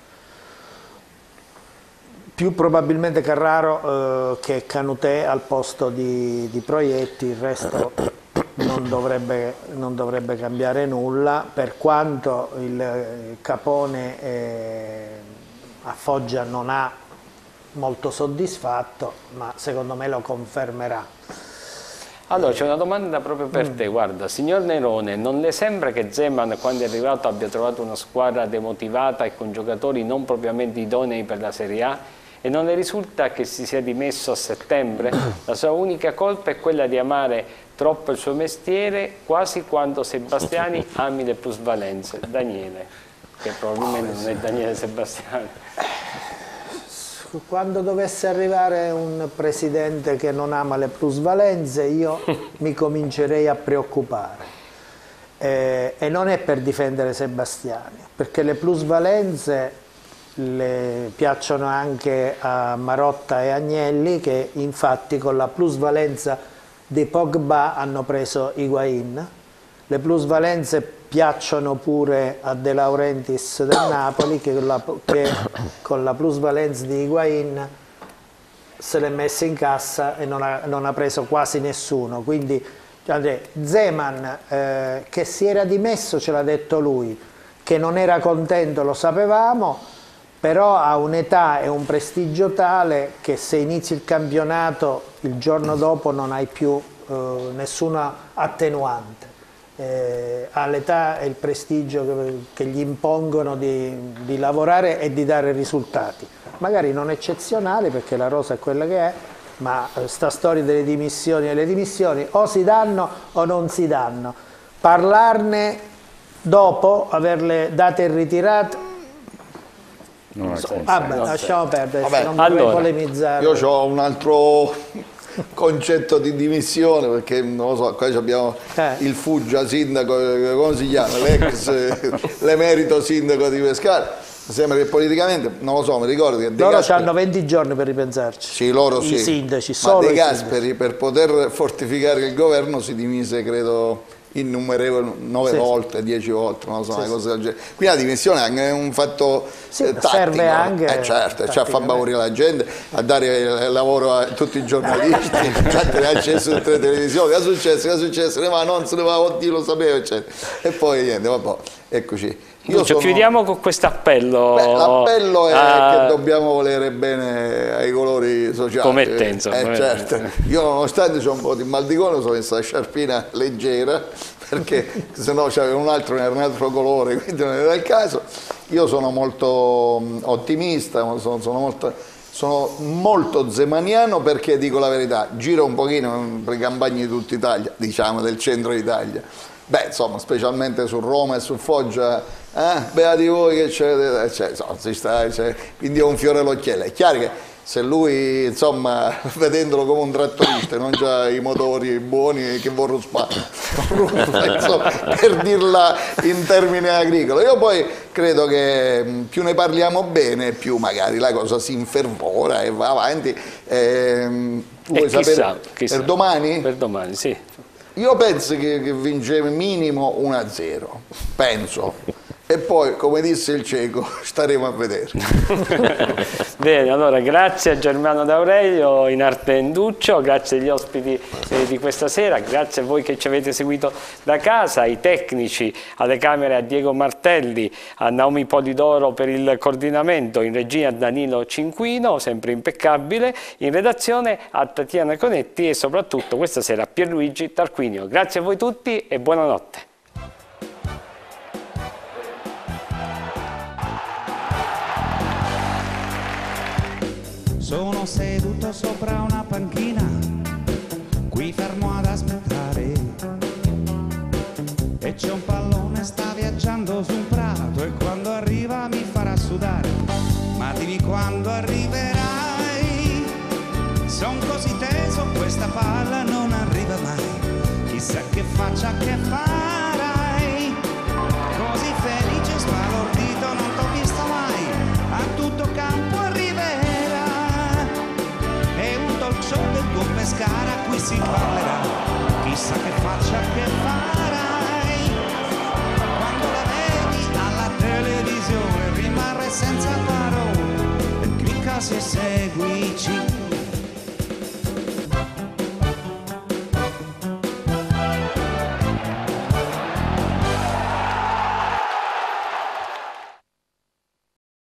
più probabilmente Carraro eh, che Canutè al posto di, di Proietti, il resto non dovrebbe, non dovrebbe cambiare nulla, per quanto il Capone eh, a Foggia non ha molto soddisfatto, ma secondo me lo confermerà. Allora c'è una domanda proprio per Mm. te, guarda, signor Nerone, non le sembra che Zeman quando è arrivato abbia trovato una squadra demotivata e con giocatori non propriamente idonei per la Serie A? E non le risulta che si sia dimesso a settembre? La sua unica colpa è quella di amare troppo il suo mestiere, quasi quanto Sebastiani ami le plusvalenze. Daniele, che probabilmente non è Daniele Sebastiani. Quando dovesse arrivare un presidente che non ama le plusvalenze, io mi comincerei a preoccupare. Eh, e non è per difendere Sebastiani, perché le plusvalenze le piacciono anche a Marotta e Agnelli, che infatti con la plusvalenza di Pogba hanno preso Higuain. Le plusvalenze piacciono pure a De Laurentiis del Napoli, che con la, che con la plusvalenza di Higuain se l'è messa in cassa e non ha, non ha preso quasi nessuno. Quindi Zeman eh, che si era dimesso, ce l'ha detto lui, che non era contento lo sapevamo, però ha un'età e un prestigio tale che se inizi il campionato il giorno dopo non hai più eh, nessuna attenuante. Eh, ha l'età e il prestigio che, che gli impongono di, di lavorare e di dare risultati, magari non eccezionali perché la rosa è quella che è, ma sta storia delle dimissioni e le dimissioni o si danno o non si danno. Parlarne dopo averle date e ritirate non so, vabbè, lasciamo perdere. Vabbè, non allora, vorrei polemizzare. Io ho un altro concetto di dimissione, perché non lo so, qua abbiamo eh. il Fuggia sindaco, come si chiama, l'ex l'emerito sindaco di Pescara. Sembra che politicamente, non lo so, mi ricordo che De loro Gasperi, hanno venti giorni per ripensarci. sì, loro i sì, sindaci, ma solo De i Gasperi sindaci. per poter fortificare il governo si dimise, credo, innumerevoli, nove Sì, volte, dieci volte, non lo so, Sì, una sì. cosa del genere. Quindi la dimissione è un fatto Sì, eh, tattico, serve anche eh, certo, cioè a far tatticamente. favorire la gente, a dare il lavoro a tutti i giornalisti, a tenere accesso a tutte le televisioni. Che è successo? Che è successo? Ne va, non se ne va, oddio lo sapevo, eccetera. E poi niente, vabbè, eccoci. Io Lucio, sono... chiudiamo con questo appello. L'appello è a... che dobbiamo volere bene ai colori sociali. Come te, insomma. Eh, certo. Io nonostante c'ho un po' di mal di gola, sono messa la sciarpina leggera, perché se no c'aveva un altro, era un altro colore, quindi non era il caso. Io sono molto ottimista, sono, sono molto... Sono molto zemaniano perché, dico la verità, giro un pochino per le campagne di tutta Italia, diciamo del centro Italia. Beh, insomma, specialmente su Roma e su Foggia, eh, beati voi che c'è, cioè, insomma, si sta, cioè, quindi è un fiore all'occhiello. È chiaro che se lui, insomma, vedendolo come un trattorista, non c'ha i motori buoni che vorrò spazio, per dirla in termini agricoli. Io poi credo che più ne parliamo bene, più magari la cosa si infervora e va avanti. Eh, tu vuoi chissà, sapere chissà. per domani? Per domani, sì. Io penso che, che vince minimo uno a zero, penso. E poi, come disse il cieco, staremo a vedere. Bene, allora grazie a Germano D'Aurelio in arte Enduccio, grazie agli ospiti eh, di questa sera, grazie a voi che ci avete seguito da casa, ai tecnici, alle camere a Diego Martelli, a Naomi Polidoro per il coordinamento, in regia a Danilo Cinquino, sempre impeccabile, in redazione a Tatiana Conetti e soprattutto questa sera a Pierluigi Tarquinio. Grazie a voi tutti e buonanotte. Sono seduto sopra una panchina, qui fermo ad aspettare, e c'è un pallone faccia che farai, così felice sbalordito non t'ho visto mai, a tutto campo arriverà, e un talk show del tuo Pescara qui si parlerà, chissà che faccia che farai, quando la vedi alla televisione rimarrai senza parole, e clicca se seguici.